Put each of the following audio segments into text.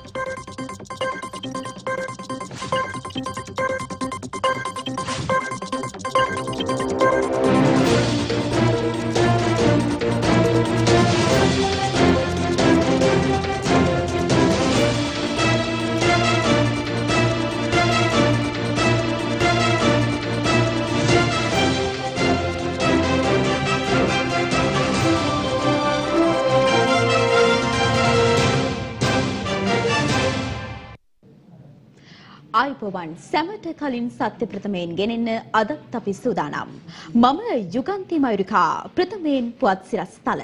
ආයුබෝවන් සැමට කලින් සත්‍ය ප්‍රථමයෙන් ගෙනෙන්න අදත් අපි සූදානම්. මම යුගන්ති මයුරිකා ප්‍රථමයෙන් පුවත් සිරස්තල.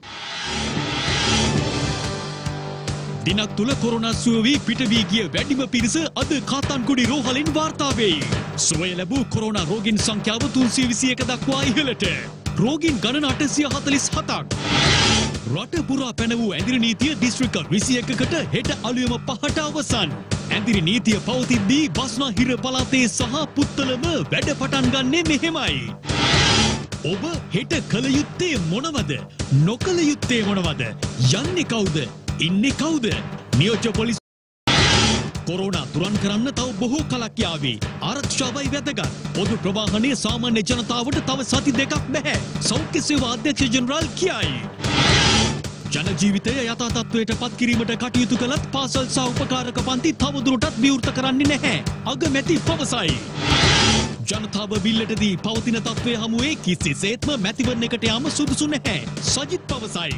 දිනක් තුල කොරෝනා සුව වී පිට වී ගිය වැඩිම පිරිස අද කාතාන්කුඩි රෝහලෙන් වාර්තා වෙයි. සුවය ලැබූ කොරෝනා රෝගීන් සංඛ්‍යාව 321 දක්වා ඉහළට. රෝගීන් ගණන 847ක්. රට පුරා පැන වූ ඇඳිරි නීතිය දිස්ත්‍රික්ක 21කට හෙට අලුයම 5ට අවසන්. ඇඳිරි නීතිය පවතිද්දී බස්නාහිර පළාතේ සහ පුත්තලම වැඩ පටන් ගන්නේ මෙහෙමයි. ඔබ හෙට කළ යුත්තේ මොනවද? නොකළ යුත්තේ මොනවද? යන්නේ කවුද? ඉන්නේ කවුද? නියෝජ්‍ය පොලිස් කොරෝනා තුරන් කරන්න තව බොහෝ කලක් යාවි. ආරක්ෂාවයි වැදගත්. පොදු ප්‍රවාහනයේ සාමාන්‍ය ජනතාවට තව සති දෙකක් බැහැ. සෞඛ්‍ය සේවා අධ්‍යක්ෂ ජෙනරාල් කියයි. ජන ජීවිතය යථා තත්ත්වයට පත් කිරීමට කටයුතු කළත් පාසල් සහ උපකාරක පන්ති තවදුරටත් විවෘත කරන්නේ නැහැ. අගමැති පවසයි. ජනතාව විල්ලටදී පවතින තත්ත්වය හමුවේ කිසිසේත්ම මැතිවරණයකට යාම සුදුසු නැහැ. සජිත් පවසයි.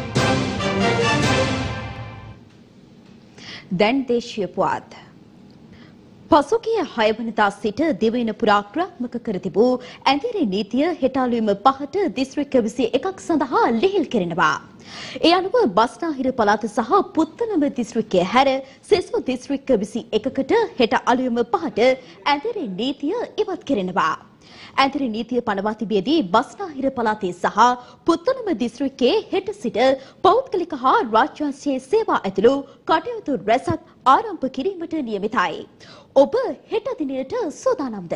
දැන් දේශීය පුවත්. පසුගිය 6 වෙනිදා සිට දිවයින පුරා ක්‍රියාත්මක කර තිබූ ඇඳිරි නීතිය හෙට අලුයම 5ට දිස්ත්‍රික්ක 21ක් සඳහා ලිහිල් කෙරෙනවා. ඒ අනුව බස්නාහිර පළාත සහ පුත්තලම දිස්ත්‍රික්කය හැර සෙසු දිස්ත්‍රික්ක 21කට හෙට අලුයම 5ට ඇඳිරි නීතිය ඉවත් කෙරෙනවා. ඇඳිරි නීතිය පනවා තිබියදී බස්නාහිර පළාතේ සහ පුත්තලම දිස්ත්‍රික්කයේ හෙට සිට පෞද්ගලික හා රාජ්‍යාංශීය සේවා ඇතුළු කටයුතු රැසක් ආරම්භ කිරීමට නියමිතයි. ඔබ හෙට දිනයට සූදානම්ද?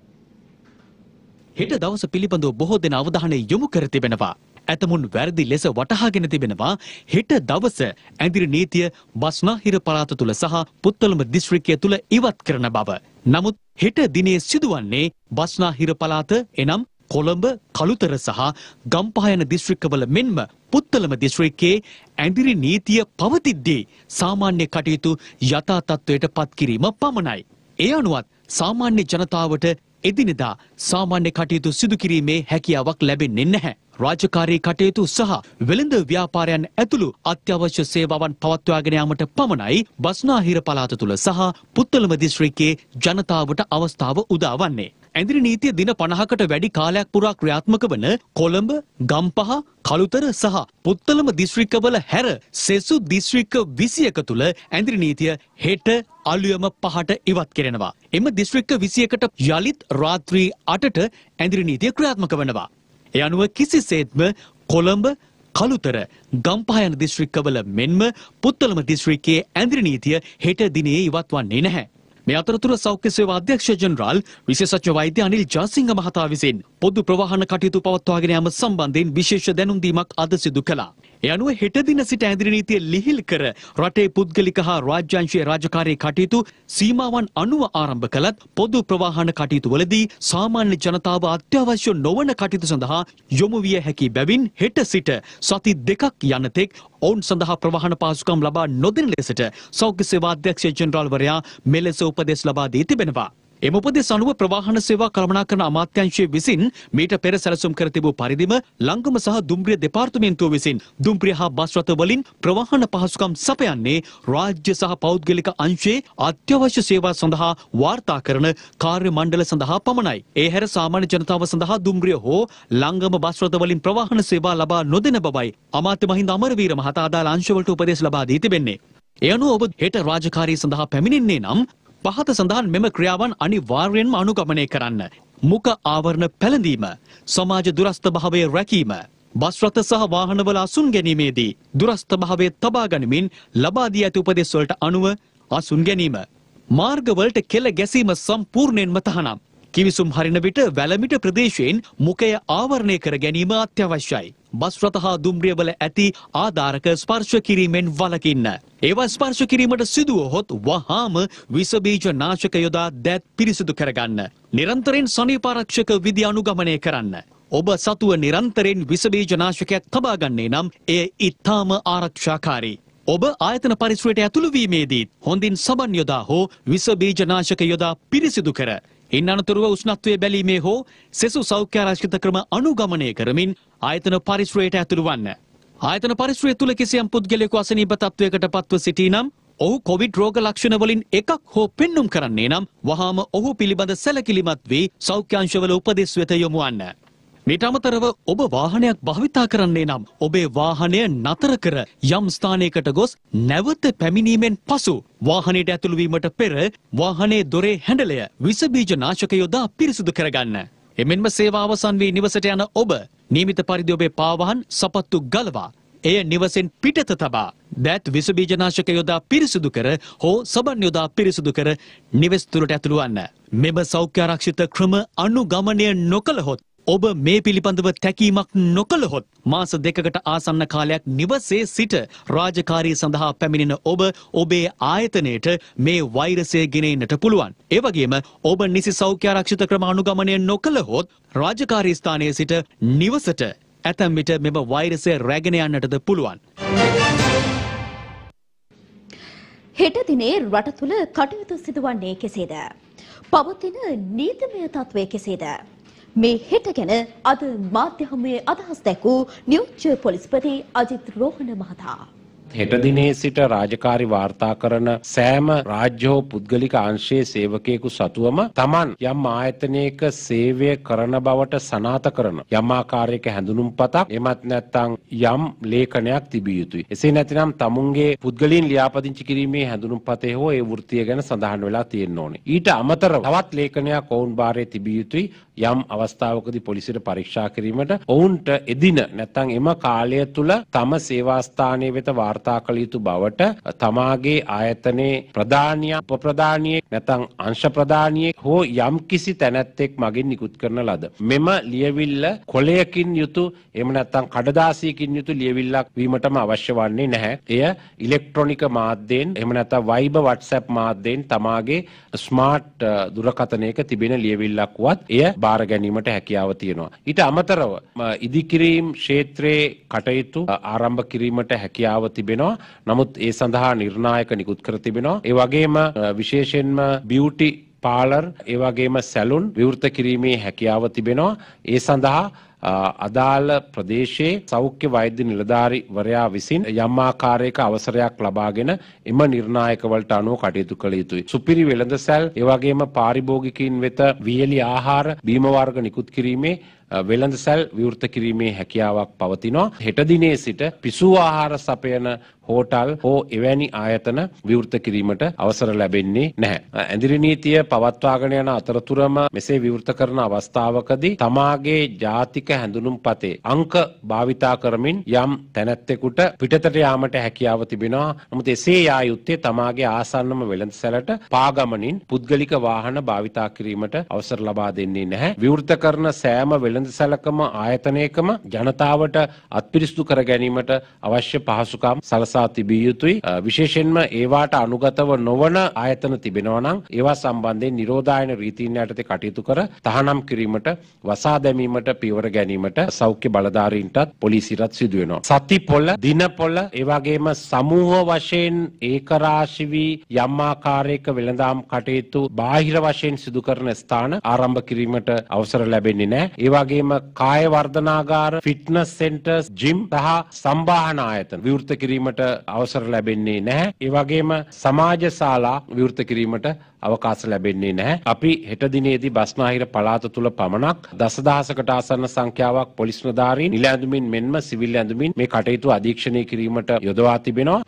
හෙට දවස පිළිබඳව බොහෝ දෙනා අවධානය යොමු කර තිබෙනවා. ඇතමුන් වැරදි ලෙස වටහාගෙන තිබෙනවා. හෙට දවස ඇඳිරි නීතිය බස්නාහිර පළාත තුල සහ පුත්තලම දිස්ත්‍රික්කය තුල ඉවත් කරන බව. නමුත් හෙට දිනේ සිදුවන්නේ බස්නාහිර පළාත එනම් කොළඹ, කළුතර සහ ගම්පහ යන දිස්ත්‍රික්කවල මෙන්ම පුත්තලම දිස්ත්‍රික්කයේ ඇඳිරි නීතිය පවතිද්දී සාමාන්‍ය කටයුතු යථා තත්ත්වයට පත් කිරීම පමණයි. ඒ අනුවත් සාමාන්‍ය ජනතාවට එදිනෙදා සාමාන්‍ය කටයුතු සිදු කිරීමේ හැකියාවක් ලැබෙන්නේ නැහැ. රාජකාරී කටයුතු සහ වෙළඳ ව්‍යාපාරයන් ඇතුළු අත්‍යවශ්‍ය සේවාවන් පවත්වාගෙන යාමට පමණයි බස්නාහිර පළාත තුල සහ පුත්තලම දිස්ත්‍රික්කයේ ජනතාවට අවස්ථාව උදා වන්නේ. ඇඳිරි නීතිය දින 50කට වැඩි කාලයක් පුරා ක්‍රියාත්මක වන කොළඹ, ගම්පහ, කළුතර සහ පුත්තලම දිස්ත්‍රික්කවල හැර සෙසු දිස්ත්‍රික්ක 21 තුල ඇඳිරි නීතිය හෙට අලුයම 5ට ඉවත් කෙරෙනවා. එම දිස්ත්‍රික්ක 21ට යලිත් රාත්‍රී 8ට ඇඳිරි නීතිය ක්‍රියාත්මක වෙනවා. ඒ අනුව කිසිසේත්ම කොළඹ, කළුතර, ගම්පහ යන දිස්ත්‍රික්කවල මෙන්ම පුත්තලම දිස්ත්‍රික්කයේ ඇඳිරි නීතිය හෙට දිනේ ඉවත් වන්නේ නැහැ. මේ අතරතුර සෞඛ්‍ය සේවා අධ්‍යක්ෂ ජෙනරාල් විශේෂඥ වෛද්‍ය අනිල් ජාසිංහ මහතා විසින් පොදු ප්‍රවාහන කටයුතු පවත්වාගෙන යාම සම්බන්ධයෙන් විශේෂ දැනුම් දීමක් අද සිදු කළා. ඒ අනුව හෙට දින සිට ඇඳිරි නීතිය ලිහිල් කර රටේ පුද්ගලික හා රාජ්‍යාංශීය රාජකාරී කටයුතු සීමාවන් අනුව ආරම්භ කළත් පොදු ප්‍රවාහන කටයුතු වලදී සාමාන්‍ය ජනතාව අත්‍යවශ්‍ය නොවන කටයුතු සඳහා යොමු විය හැකි බැවින් හෙට සිට සති දෙකක් යනතෙක් ඔවුන් සඳහා ප්‍රවාහන පහසුකම් ලබා නොදෙන ලෙසට සෞඛ්‍ය සේවා අධ්‍යක්ෂ ජෙනරාල්වරයා මෙලෙස උපදෙස් ලබා දී තිබෙනවා. එම උපදෙස් අනුව ප්‍රවාහන සේවා කළමනාකරන අමාත්‍යාංශය විසින් මීට පෙර සැලසුම් කර තිබූ පරිදිම ලංගම සහ දුම්රිය දෙපාර්තමේන්තුව විසින් දුම්රිය හා බස් රථ වලින් ප්‍රවාහන පහසුකම් සපයන්නේ රාජ්‍ය සහ පෞද්ගලික අංශයේ අත්‍යවශ්‍ය සේවා සඳහා වාර්තා කරන කාර්ය මණ්ඩල සඳහා පමණයි. ඒ හැර සාමාන්‍ය ජනතාව සඳහා දුම්රිය හෝ ලංගම බස් රථ වලින් ප්‍රවාහන සේවා ලබා නොදෙන බවයි අමාත්‍ය මහින්ද අමරවීර මහතා අදාළ අංශවලට උපදෙස් ලබා දී තිබෙන්නේ. ඒ අනුව ඔබ හෙට රාජකාරී සඳහා පැමිණෙන්නේ නම් පහත සඳහන් මෙම ක්‍රියාවන් අනිවාර්යෙන්ම අනුගමනය කරන්න. මුඛ ආවරණ පැළඳීම, සමාජ දුරස්ථ භාවය රැකීම, බස් රථ සහ වාහනවල අසුන් ගැනීමේදී දුරස්ථ භාවය තබා ගනිමින් ලබා දී ඇති උපදෙස් වලට අනුව අසුන් ගැනීම. මාර්ගවලට කෙළ ගැසීම සම්පූර්ණයෙන්ම තහනම්. කිවිසුම් හරින විට වැලමිට ප්‍රදේශයෙන් මුඛය ආවරණය කර ගැනීම අත්‍යවශ්‍යයි. බස් රථ හා දුම්රියවල ඇති ආධාරක ස්පර්ශ කිරීමෙන් වළකින්න. ඒවා ස්පර්ශ කිරීමට සිදුවහොත් වහාම විස බීජ නාශක යොදා දෑත් පිරිසිදු කරගන්න. නිරන්තරයෙන් සනීපාරක්ෂක විධි අනුගමනය කරන්න. ඔබ සතුව නිරන්තරයෙන් විස බීජ නාශකයක් තබා ගන්නේ නම් එය ඉතාම ආරක්ෂාකාරී. ඔබ ආයතන පරිසරයට ඇතුළු වීමේදී හොඳින් සබන් යොදා හෝ විස බීජ නාශක යොදා පිරිසිදු කර ඉන් අනතුරුව උෂ්ණත්වය බැලීමේ හෝ සෙසු සෞඛ්‍ය ආරක්ෂිත ක්‍රම අනුගමනය කරමින් ආයතන පරිසරයට ඇතුළු වන්න. ආයතන පරිසරය තුළ කිසියම් පුද්ගලයෙකු අසනීප තත්වයකට පත්ව සිටී නම් ඔහු කොවිඩ් රෝග ලක්ෂණ වලින් එකක් හෝ පෙන්눔 කරන්නේ නම් වහාම ඔහු පිළිබඳ සැලකිලිමත් වී සෞඛ්‍ය අංශවල උපදෙස් වෙත යොමු වන්න. මීට අමතරව ඔබ වාහනයක් භාවිතා කරන්නේ නම් ඔබේ වාහනය නතර කර යම් ස්ථානයකට ගොස් නැවත පැමිණීමෙන් පසු වාහනයට ඇතුළු වීමට පෙර වාහනේ දොරේ හැඩලය විස බීජ නාශක යොදා පිරිසිදු කරගන්න. එමෙන්ම සේවා අවසන් වී නිවසට යන ඔබ නියමිත පරිදි ඔබේ පාවාහන සපත්තු ගලවා එය නිවසෙන් පිටත තබා දෑත් විස බීජ නාශක යොදා පිරිසිදු කර හෝ සබන් යොදා පිරිසිදු කර නිවෙස් තුළට ඇතුළු වන්න. මෙම සෞඛ්‍ය ආරක්ෂිත ක්‍රම අනුගමනය නොකළහොත් ඔබ මේ පිළිබඳව තැකීමක් නොකළහොත් මාස 2කට ආසන්න කාලයක් නිවසේ සිට රාජකාරී සඳහා පැමිණෙන ඔබ ඔබේ ආයතනයට මේ වෛරසය ගෙන එන්නට පුළුවන්. ඒ වගේම ඔබ නිසි සෞඛ්‍ය ආරක්ෂිත ක්‍රම අනුගමනය නොකළහොත් රාජකාරී ස්ථානයේ සිට නිවසට ඇතැම් විට මෙම වෛරසය රැගෙන යන්නටද පුළුවන්. හෙට දිනේ රට තුළ කටයුතු සිදුවන්නේ කෙසේද? පවතින නීතිමය තත්ත්වය කෙසේද? මේ හෙට ගැන අද මාධ්‍ය හමුවේ අදහස් දැක්වූ නියෝජ්‍ය පොලිස්පති අජිත් රෝහණ මහතා. හෙට දිනේ සිට රාජකාරි වාර්තා කරන සෑම රාජ්‍ය හෝ පුද්ගලික අංශයේ සේවකයෙකු සතුවම Taman යම් ආයතනයක සේවය කරන බවට සනාථ කරන යම් ආකාරයක හැඳුනුම්පතක් එමත් නැත්නම් යම් ලේඛනයක් තිබිය යුතුයි. එසේ නැතිනම් තමුන්ගේ පුද්ගලයන් ලියාපදිංචි කිරීමේ හැඳුනුම්පතේ හෝ ඒ වෘත්තිය ගැන සඳහන් වෙලා තියෙන්න ඕනේ. ඊට අමතරව තවත් ලේඛනයක් ඔවුන් භාරයේ තිබිය යුතුයි. යම් අවස්ථාවකදී පොලිසියට පරීක්ෂා කිරීමට ඔවුන්ට එදින නැත්නම් එම කාලය තුල තම සේවා ස්ථානයේ වෙත වාර්තා කළ යුතු බවට තමාගේ ආයතනයේ ප්‍රධානිය උපප්‍රධානියෙක් නැත්නම් අංශ ප්‍රධානියෙක් හෝ යම් කිසි තැනැත්තෙක් මගින් නිකුත් කරන ලද මෙම ලියවිල්ල කොලයකින් යුතු එහෙම නැත්නම් කඩදාසියකින් යුතු ලියවිල්ලක් වීමටම අවශ්‍ය වන්නේ නැහැ. එය ඉලෙක්ට්‍රොනික මාධ්‍යයෙන් එහෙම නැත්නම් Viber WhatsApp මාධ්‍යයෙන් තමාගේ ස්මාර්ට් දුරකථනයක තිබෙන ලියවිල්ලක් වත් එය බාර ගැනීමට හැකියාව තියෙනවා. ඊට අමතරව ඉදිකිරීම් ක්ෂේත්‍රයේ කටයුතු ආරම්භ කිරීමට හැකියාව තිබෙනවා. නමුත් ඒ සඳහා නිර්ණායක නිකුත් කර තිබෙනවා. ඒ වගේම විශේෂයෙන්ම බියුටි පාලර් ඒ වගේම සැලුන් විවෘත කිරීමේ හැකියාව තිබෙනවා. ඒ සඳහා අදාළ ප්‍රදේශයේ සෞඛ්‍ය වෛද්‍ය නිලධාරිවරයා විසින් යම් ආකාරයක අවසරයක් ලබාගෙන එම නිර්ණායක වලට අනුව කටයුතු කළ යුතුයි. සුපිරි වෙළඳසැල් ඒ වගේම පාරිභෝගිකයින් වෙත වියලි ආහාර බීම වර්ග නිකුත් කිරීමේ වෙළඳසැල් විවෘත කිරීමේ හැකියාවක් පවතිනවා. හෙට දිනේ සිට පිසු ආහාර සපයන හෝටල් හෝ එවැනි ආයතන විවෘත කිරීමට අවසර ලැබෙන්නේ නැහැ. ඇඳිරි නීතිය පවත්වාගෙන යන අතරතුරම මෙසේ විවෘත කරන අවස්ථාවකදී තමාගේ ජාතික හැඳුනුම්පතේ අංක භාවිතා කරමින් යම් තැනැත්තෙකුට පිටතට යාමට හැකියාව තිබෙනවා. නමුත් එසේ යා යුත්තේ තමාගේ ආසන්නම වෙළඳසැලට පාගමනින් පුද්ගලික වාහන භාවිතා කිරීමට අවසර ලබා දෙන්නේ නැහැ. විවෘත කරන සෑම වෙළඳසැලකම ආයතනයකම ජනතාවට අත්පිරිසිදු කර ගැනීමට අවශ්‍ය පහසුකම් සලසා තිබිය යුතුයි. විශේෂයෙන්ම ඒවාට අනුගතව නොවන ආයතන තිබෙනවා නම් ඒවා සම්බන්ධයෙන් නිරෝධායන රීතීන් යටතේ කටයුතු කර තහනම් කිරීමට වසා දැමීමට පියවර ගැනීමට සෞඛ්‍ය බලධාරීන්ටත් පොලිසියටත් සිදු වෙනවා. සතිපොළ, දිනපොළ, ඒ වගේම සමූහ වශයෙන් ඒකරාශී වී යම් ආකාරයක වෙළඳාම් කටයුතු බාහිර වශයෙන් සිදු කරන ස්ථාන ආරම්භ කිරීමට අවසර ලැබෙන්නේ නැහැ. ඒ වගේම කාය වර්ධනාගාර, ෆිට්නස් සෙන්ටර්ස්, ජිම් සහ සම්බාහන ආයතන විවෘත කිරීමට අවසර ලැබෙන්නේ නැහැ. ඒ වගේම සමාජ ශාලා විවෘත කිරීමට අවකාශ ලැබෙන්නේ නැහැ. අපි හෙට දිනේදී බස්නාහිර පළාත තුල පමණක් දසදහසකට ආසන්න සංඛ්‍යාවක් පොලිස් නිලධාරීන් නිල ඇඳුමින් මෙන්ම සිවිල් ඇඳුමින් මේ කටයුතු අධීක්ෂණය කිරීමට යොදවා තිබෙනවා.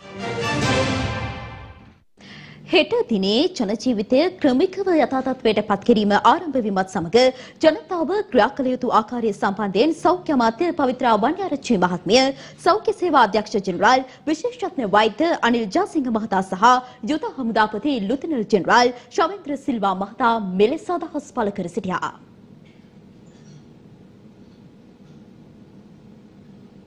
හෙට දිනේ ජන ජීවිතය ක්‍රමිකව යථා තත්ත්වයට පත් කිරීම ආරම්භ වීමත් සමග ජනතාව ක්‍රියා කළ යුතු ආකාරය සම්බන්ධයෙන් සෞඛ්‍ය අමාත්‍ය පවිත්‍රා වන්‍යාරච්චි මහත්මිය, සෞඛ්‍ය සේවා අධ්‍යක්ෂ ජෙනරාල් විශේෂඥ වෛද්‍ය අනිල් ජාසිංහ මහතා සහ යුද හමුදාපති ලුතනල් ජෙනරාල් ශවේන්ද්‍ර සිල්වා මහතා මෙලෙස අදහස් පළ කර සිටියා.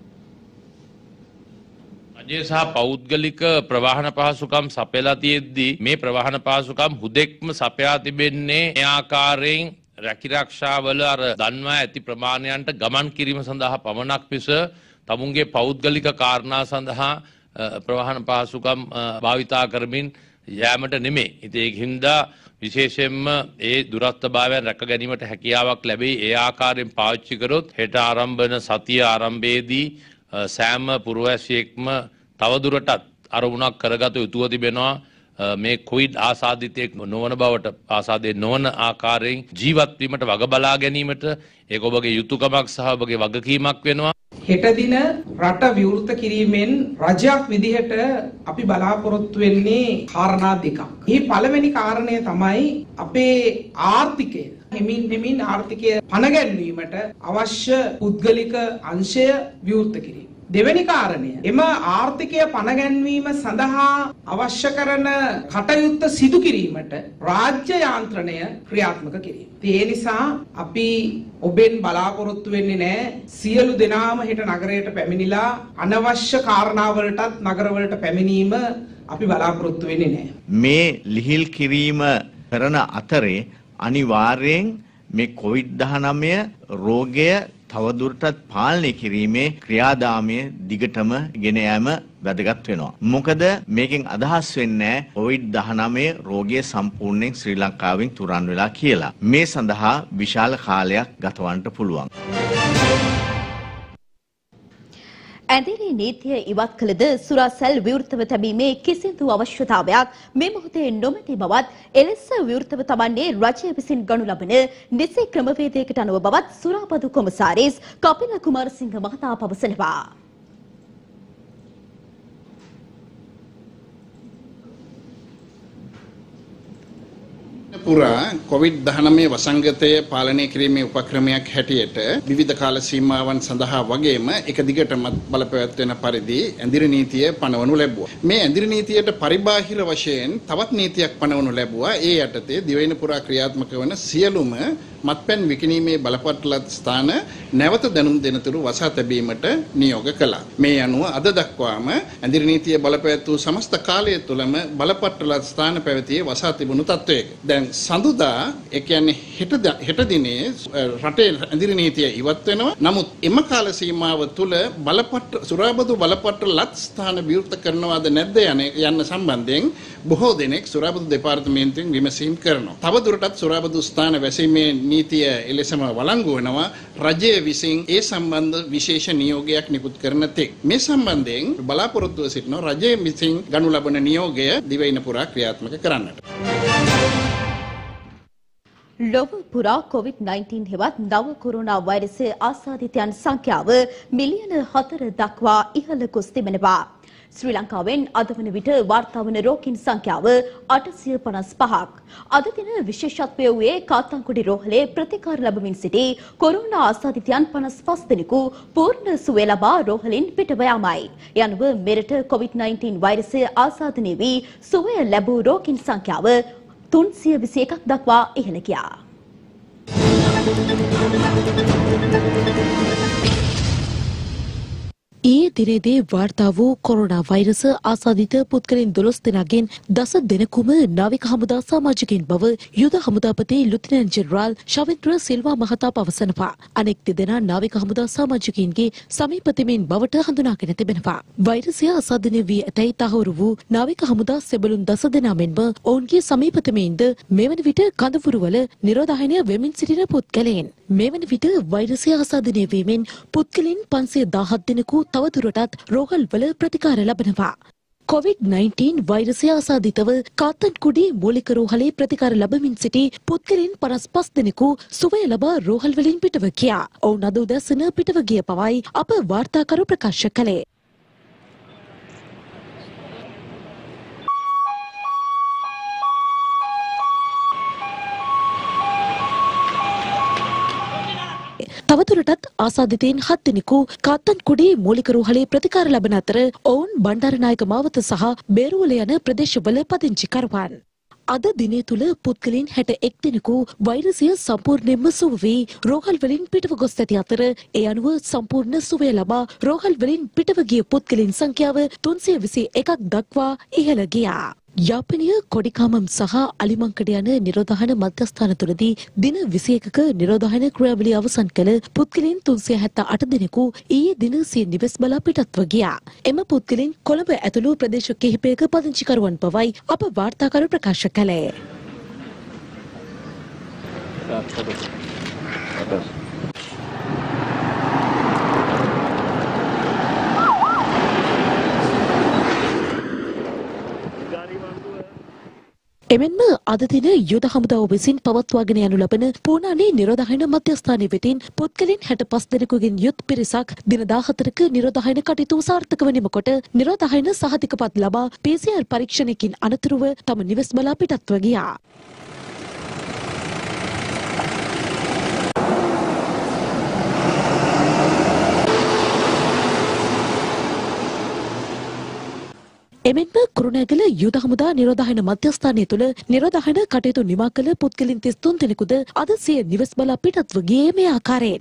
රජය සහ පෞද්ගලික ප්‍රවාහන පහසුකම් සපයලා තියෙද්දී මේ ප්‍රවාහන පහසුකම් හුදෙක්ම සපයා තිබෙන්නේ මේ ආකාරයෙන් රැකිරක්ෂාවල අර දන්වා ඇති ප්‍රමාණයන්ට ගමන් කිරීම සඳහා පමණක් මිස තමුන්ගේ පෞද්ගලික කාරණා සඳහා ප්‍රවාහන පහසුකම් භාවිතා කරමින් යෑමට නෙමෙයි. ඉතින් ඒකින්ද විශේෂයෙන්ම ඒ දුරස්ථභාවයන් රැක ගැනීමට හැකියාවක් ලැබෙයි. ඒ ආකාරයෙන් පාවිච්චි කරොත් හෙට ආරම්භ වන සතිය ආරම්භයේදී සෑම පුරවැසියෙක්ම තවදුරටත් අරමුණක් කරගත යුතුව තිබෙනවා. මේ කොවිඩ් ආසාදිතයෙක් නොවන බවට ආසාදේ නොවන ආකාරයෙන් ජීවත් වීමට වග බලා ගැනීමට ඒක ඔබගේ යුතුයකමක් සහ ඔබගේ වගකීමක් වෙනවා. හෙට දින රට විවෘත කිරීමෙන් රජයක් විදිහට අපි බලාපොරොත්තු වෙන්නේ කාරණා දෙකක්. මේ පළවෙනි කාරණය තමයි අපේ ආර්ථිකය හිමින් ආර්ථිකය පණ ගැන්වීමට අවශ්‍ය පුද්ගලික අංශය විවෘත කිරීම. දෙවෙනි කාරණය එම ආර්ථිකය පණ ගැන්වීම සඳහා අවශ්‍ය කරන කටයුත්ත සිදු කිරීමට රාජ්‍ය යාන්ත්‍රණය ක්‍රියාත්මක කිරීම. ඒ නිසා අපි ඔබෙන් බලාපොරොත්තු වෙන්නේ නැහැ සියලු දෙනාම හෙට නගරයට පැමිණිලා අනවශ්‍ය කාරණාවලටත් නගරවලට පැමිණීම අපි බලාපොරොත්තු වෙන්නේ නැහැ. මේ ලිහිල් කිරීම කරන අතරේ අනිවාර්යෙන් මේ COVID-19 රෝගය තවදුරටත් පාලනය කිරීමේ ක්‍රියාදාමය දිගටම ගෙන යාම වැදගත් වෙනවා. මොකද මේකෙන් අදහස් වෙන්නේ COVID-19 රෝගය සම්පූර්ණයෙන් ශ්‍රී ලංකාවෙන් තුරන් වෙලා කියලා. මේ සඳහා විශාල කාලයක් ගතවන්නට පුළුවන්. ඇඳිරි නීතිය ඉවත් කළද සුරාසැල් විවෘතව තැබීමේ කිසිදු අවශ්‍යතාවයක් මේ මොහොතේ නොමැති බවත් එලෙස විවෘතව තබන්නේ රජය විසින් ගනු ලබන නිසි ක්‍රමවේදයකට අනුව බවත් සුරාපදු කොමසාරිස් කපිල කුමාරසිංහ මහතා පවසනවා. පුරා COVID-19 වසංගතය පාලනය කිරීමේ උපක්‍රමයක් හැටියට විවිධ කාල සීමාවන් සඳහා වගේම එක දිගටම බලපැවැත්වෙන පරිදි ඇඳිරි නීතිය පනවනු ලැබුවා. මේ ඇඳිරි නීතියට පරිබාහිර වශයෙන් තවත් නීතියක් පනවනු ලැබුවා. ඒ යටතේ දිවයින පුරා ක්‍රියාත්මක වන සියලුම මත්පැන් විකිණීමේ බලපත්‍රලත් ස්ථාන නැවත දැනුම් දෙනතුරු වසා තැබීමට නියෝග කළා. මේ අනුව අද දක්වාම ඇඳිරි නීතිය බලපැවැත් වූ සමස්ත කාලය තුළම බලපත්‍රලත් ස්ථාන පැවතියේ වසා තිබුණු තත්වයක. දැන් සඳුදා ඒ කියන්නේ හෙට දිනේ රටේ ඇඳිරි නීතිය ඉවත් වෙනවා. නමුත් එම කාල සීමාව තුළ සුරාබදු බලපත්‍රලත් ස්ථාන විවෘත කරනවාද නැද්ද යන්න සම්බන්ධයෙන් බොහෝ දෙනෙක් සුරාබදු දෙපාර්තමේන්තුවෙන් විමසීම් කරනවා. තවදුරටත් සුරාබදු ස්ථාන වැසීමේ නීතිය එලෙසම වළංගු වෙනවා. රජය විසින් ඒ සම්බන්ධ විශේෂ නියෝගයක් නිකුත් කරන තෙක් මේ සම්බන්ධයෙන් බලාපොරොත්තුව සිටින රජය විසින් ගනු ලබන නියෝගය දිවයින පුරා ක්‍රියාත්මක කරන්නට. ලොව පුරා COVID-19 හෙවත් නව කොරෝනා වෛරසය ආසාදිතයන් සංඛ්‍යාව මිලියන 4 දක්වා ඉහළ ගොස් තිබෙනවා. ශ්‍රී ලංකාවෙන් අද වන විට වාර්තා වන රෝගීන් සංඛ්‍යාව 855ක්. අද දින විශේෂත්වය වූයේ කාත්තාන්කුඩි රෝහලේ ප්‍රතිකාර ලැබමින් සිටි කොරෝනා ආසාදිතයන් 55 දෙනෙකු පූර්ණ සුවය ලබා රෝහලින් පිටව යාමයි. යනුව මෙරට COVID-19 වෛරසය ආසාදනය වී සුවය ලැබූ රෝගීන් සංඛ්‍යාව 321ක් දක්වා ඉහළ ගියා. ඊයේ දිනේදී වාර්තා වූ කොරෝනා වෛරස ආසාදිත පුද්ගලයන් 12 දෙනාගෙන් 10 දෙනෙකුම නාවික හමුදා සමාජිකයින් බව යුද හමුදාපති ලුතිනන්ට් ජෙනරාල් ශවෙන්ද්‍ර සිල්වා මහතා පවසනවා. අනෙක් දෙදෙනා නාවික හමුදා සමාජිකයින්ගේ සමීපතමින් බවට හඳුනාගෙන තිබෙනවා. වෛරසය ආසාදනය වී ඇතැයි තහවුරු වූ නාවික හමුදා සෙබළුන් 10 දෙනා මෙන්ම ඔවුන්ගේ සමීපතමින්ද මෙවන විට කඳවුරුවල නිරෝධායනය වෙමින් සිටින පුද්ගලයන්. මෙවන විට වෛරසය ආසාදනය වීමෙන් පුද්ගලයන් 517 දෙනෙකු තවදුරටත් රෝහල්වල ප්‍රතිකාර ලබනවා. COVID-19 වෛරසය ආසාදිතව කාත්තාන්කුඩි මූලික රෝහලේ ප්‍රතිකාර ලබමින් සිටි පුද්ගලයන් 55 දෙනෙකු සුවය ලබා රෝහල් වලින් පිටව ගියා. ඔවුන් අද උදැසන පිටව ගිය බවයි අප වාර්තාකරු ප්‍රකාශ කළේ. තවදුරටත් ආසාදිතයින් 7 දෙනෙකු කාත්තාන්කුඩි මූලික රෝහලේ ප්‍රතිකාර ලබන අතර ඔවුන් බණ්ඩාරනායක මාවත සහ බේරුවල යන ප්‍රදේශවල පදිංචිකරුවන්. අද දිනය තුල පුද්ගලයන් 61 දෙනෙකු වෛරසය සම්පූර්ණයෙන්ම සුව වී රෝහල් වලින් පිටව ගොස් ඇති අතර ඒ අනුව සම්පූර්ණ සුවය ලබා රෝහල් වලින් පිටව ගිය පුද්ගලයන් සංඛ්‍යාව 321ක් දක්වා ඉහළ ගියා. යාපනීය කොඩිකාමම් සහ අලිමංකඩ යන නිරෝධායන මධ්‍යස්ථාන තුළදී දින 21ක නිරෝධායන ක්‍රියාවලිය අවසන් කළ පුද්ගලයන් 378 දෙනෙකු ඊයේ දින සිය නිවෙස් බලා පිටත්ව ගියා. එම පුද්ගලයන් කොළඹ ඇතුළු ප්‍රදේශ කිහිපයක පදිංචිකරුවන් බවයි අප වාර්තාකරු ප්‍රකාශ කළේ. එමෙන්ම අද දින යුද හමුදාව විසින් පවත්වාගෙන යනු ලබන පූනානේ නිරෝධායන මධ්‍යස්ථානයේ වෙතින් පුද්ගලයන් 65 දෙනෙකුගෙන් යුත් පිරිසක් දින 14ක නිරෝධායන කටයුතු සාර්ථක වීම කොට නිරෝධායන සහතිකපත් ලබා PCR පරීක්ෂණයකින් අනතුරුව තම නිවෙස් බලා පිටත්ව ගියා. එමෙන්ම කුරුණෑගල යුද හමුදා නිරෝධායන මධ්‍යස්ථානය තුළ නිරෝධායන කටයුතු නිමා කළ පුද්ගලයන් 33 දෙනෙකුද අද සිය නිවෙස් බලා පිටත්ව ගියේ මේ ආකාරයෙන්.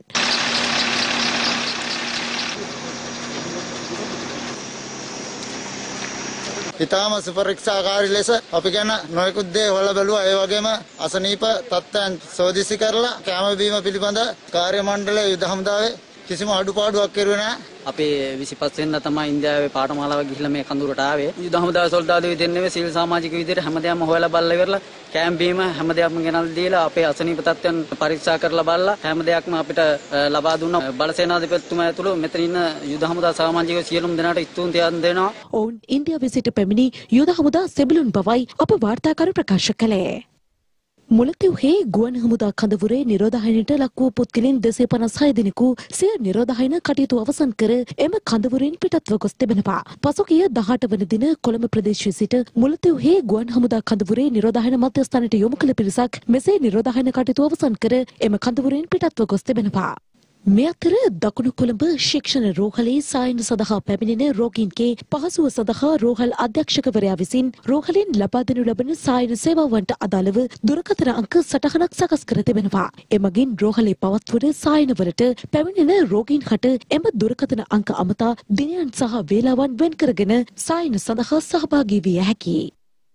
ඉතාම සුපරීක්ෂාකාරී ලෙස අපි ගැන නොයෙකුත් දේ හොයලා බැලුවා. ඒ වගේම අසනීප තත්ත්වයන් සෝදිසි කරලා කැම බීම පිළිබඳ කාර්ය මණ්ඩලයේ යුද හමුදාවේ කිසිම අඩුපාඩුවක් කෙරුවේ නැහැ. අපි 25 වෙනිදා තමයි ඉන්දියාවේ පාඨමාලාව ගිහිල්ලා මේ කඳුරට ආවේ. යුද හමුදාවේ සොල්දාදු විදිහට නෙවෙයි සිවිල් සමාජික විදිහට හැමදේම හොයලා බලලා ඉවරලා කැම් බීම හැමදේම ගෙනල්ලා දීලා අපේ අසනීප තත්ත්වයන් පරීක්ෂා කරලා බලලා හැමදේක්ම අපිට ලබා දුන්නා. බලසේනාධිපතිතුමා ඇතුළු මෙතන ඉන්න යුද හමුදා සමාජිකයෝ සියලුම දෙනාට ස්තුතියන් දෙනවා. ඔවුන් ඉන්දියාවේ සිට පැමිණි යුද හමුදා සෙබළුන් බවයි අප වාර්තාකරු ප්‍රකාශ කළේ. මුලතිව්හේ ගුවන් හමුදා කඳවුරේ නිරෝධායනයට ලක් වූ පුද්ගලයන් 256 දෙනෙකු සිය නිරෝධායන කටයුතු අවසන් කර එම කඳවුරෙන් පිටත්ව ගොස් තිබෙනවා. පසුගිය 18 වන දින කොළඹ ප්‍රදේශයේ සිට මුලතිව්හේ ගුවන් හමුදා කඳවුරේ නිරෝධායන මධ්‍යස්ථානයට යොමු කළ පිරිසක් මෙසේ නිරෝධායන කටයුතු අවසන් කර එම කඳවුරෙන් පිටත්ව ගොස් තිබෙනවා. මේ අතර දකුණු කොළඹ ශික්ෂණ රෝහලේ සායන සඳහා පැමිණෙන රෝගීන්ගේ පහසුව සඳහා රෝහල් අධ්‍යක්ෂකවරයා විසින් රෝහලෙන් ලබා දෙනු ලබන සායන සේවාවන්ට අදාළව දුරකථන අංක සටහනක් සකස් කර තිබෙනවා. එමගින් රෝහලේ පවත්වන සායනවලට පැමිණෙන රෝගීන් හට එම දුරකථන අංක අමතා දිනයන් සහ වේලාවන් වෙන් කරගෙන සායන සඳහා සහභාගී විය හැකියි.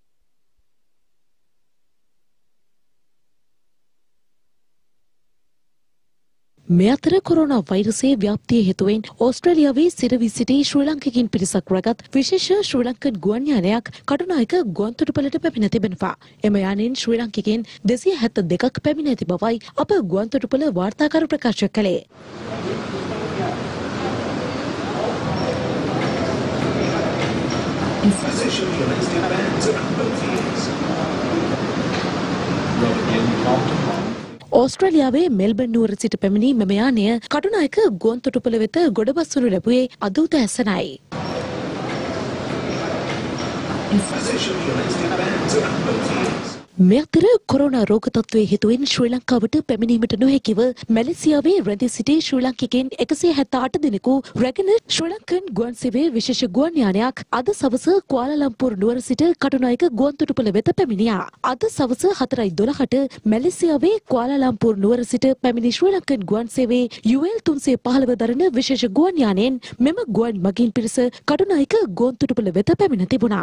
මේ අතර කොරෝනා වෛරසයේ ව්‍යාප්තිය හේතුවෙන් ඕස්ට්‍රේලියාවේ සිරවී සිටි ශ්‍රී ලාංකිකයින් පිරිසක් රැගත් විශේෂ ශ්‍රී ලංකන් ගුවන් යානයක් කටුනායක ගුවන්තොටුපළට පැමිණ තිබෙනවා. එම යානයෙන් ශ්‍රී ලාංකිකයින් 272ක් පැමිණ ඇති බවයි අප ගුවන්තොටුපළ වාර්තාකරු ප්‍රකාශ කළේ. ඕස්ට්‍රේලියාවේ මෙල්බන් නුවර සිට පැමිණි මෙම යානය කටුනායක ගුවන්තොටුපළ වෙත ගොඩබස්වනු ලැබුවේ අද උදෑසනයි. මේ අතර කොරෝනා රෝග තත්ත්වයේ හේතුවෙන් ශ්‍රී ලංකාවට පැමිණීමට නොහැකිව මැලේසියාවේ රැඳී සිටි ශ්‍රී ලාංකිකයන් 178 දෙනෙකු රැගෙන ශ්‍රී ලංකන් ගුවන් සේවයේ විශේෂ ගුවන් යානයක් අද සවස කුආලාලම්පූර් නුවර සිට කටුනායක ගුවන්තොටුපළ වෙත පැමිණියා. අද සවස 4:12ට මැලේසියාවේ කුආලාලම්පූර් නුවර සිට පැමිණි ශ්‍රී ලංකන් ගුවන් සේවයේ UL 315 දරන විශේෂ ගුවන් යානයෙන් මෙම ගුවන් මගීන් පිරිස කටුනායක ගුවන්තොටුපළ වෙත පැමිණ තිබුණා.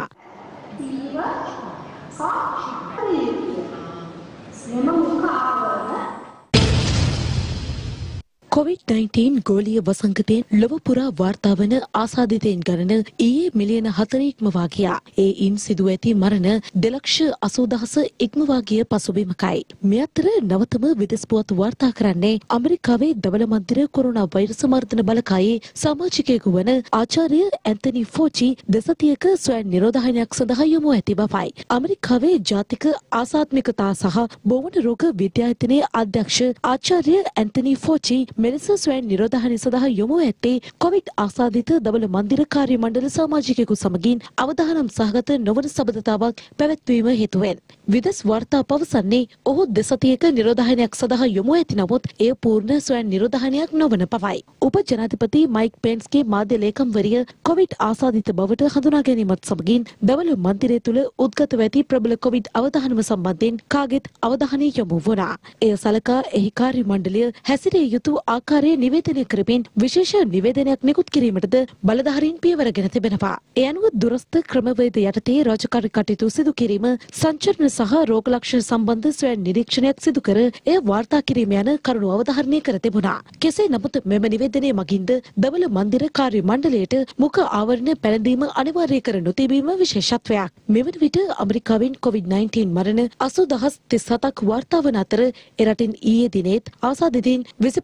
COVID-19 ගෝලීය වසංගතයෙන් ලොව පුරා වාර්තා වන ආසාදිතයින් ගණන ඊයේ මිලියන 4 ඉක්මවා ගියා. එයින් සිදුව ඇති මරණ 2,80,000 ඉක්මවා ගිය පසුබිමකයි. මේ අතර නවතම විදෙස් පුවත් වාර්තා කරන්නේ ඇමරිකාවේ දවල මන්දිර කොරෝනා වෛරස් මර්ධන බලකායේ සමාජිකයෙකු වන ආචාර්ය ඇන්තනි ෆෝචි දෙසතියක ස්වයං නිරෝධායනයක් සඳහා යොමු ඇති බවයි. ඇමරිකාවේ ජාතික ආසාත්මිකතා සහ බෝවන රෝග විද්‍යායතනයේ අධ්‍යක්ෂ ආචාර්ය ඇන්තනි ෆෝචි මෙලෙස ස්වයං නිරෝධායනය සඳහා යොමු ඇත්තේ කොවිඩ් ආසාදිත දවල මන්දිර කාර්ය මණ්ඩල සමාජිකයෙකු සමගින් අවධානම් සහගත නොවන සබඳතාවක් පැවැත්වීම හේතුවෙන්. විදෙස් වාර්තා පවසන්නේ ඔහු දෙසතියක නිරෝධායනයක් සඳහා යොමු ඇති නමුත් එය පූර්ණ ස්වයං නිරෝධායනයක් නොවන බවයි. උප ජනාධිපති මයික් පෙන්ස්ගේ මාධ්‍ය ලේකම්වරිය කොවිඩ් ආසාදිත බවට හඳුනා ගැනීමත් සමගින් දවල මන්දිරය තුළ උද්ගතව ඇති ප්‍රබල කොවිඩ් අවධානම සම්බන්ධයෙන් කාගෙත් අවධානය යොමු වුණා. එය සලකා එහි කාර්ය මණ්ඩලය හැසිරිය යුතු ආකාරය නිවේදනය කරමින් විශේෂ නිවේදනයක් නිකුත් කිරීමටද බලධාරීන් පියවරගෙන තිබෙනවා. ඒ අනුව දුරස්ථ ක්‍රමවේද යටතේ රාජකාරී කටයුතු සිදු කිරීම, සංචරණ සහ රෝග ලක්ෂණ සම්බන්ධ ස්වයං නිරීක්ෂණයක් සිදු කර එය වාර්තා කිරීම යන කරුණු අවධාරණය කර තිබුණා. කෙසේ නමුත් මෙම නිවේදනයේ මගින්ද දවල මන්දිර කාර්ය මණ්ඩලයට මුඛ ආවරණ පැළඳීම අනිවාර්ය කර නොතිබීම විශේෂත්වයක්. මෙවන විට ඇමරිකාවෙන් COVID-19 මරණ 80,037ක් වාර්තා වන අතර එරටින් ඊයේ දිනේත් ආසාදිතයින්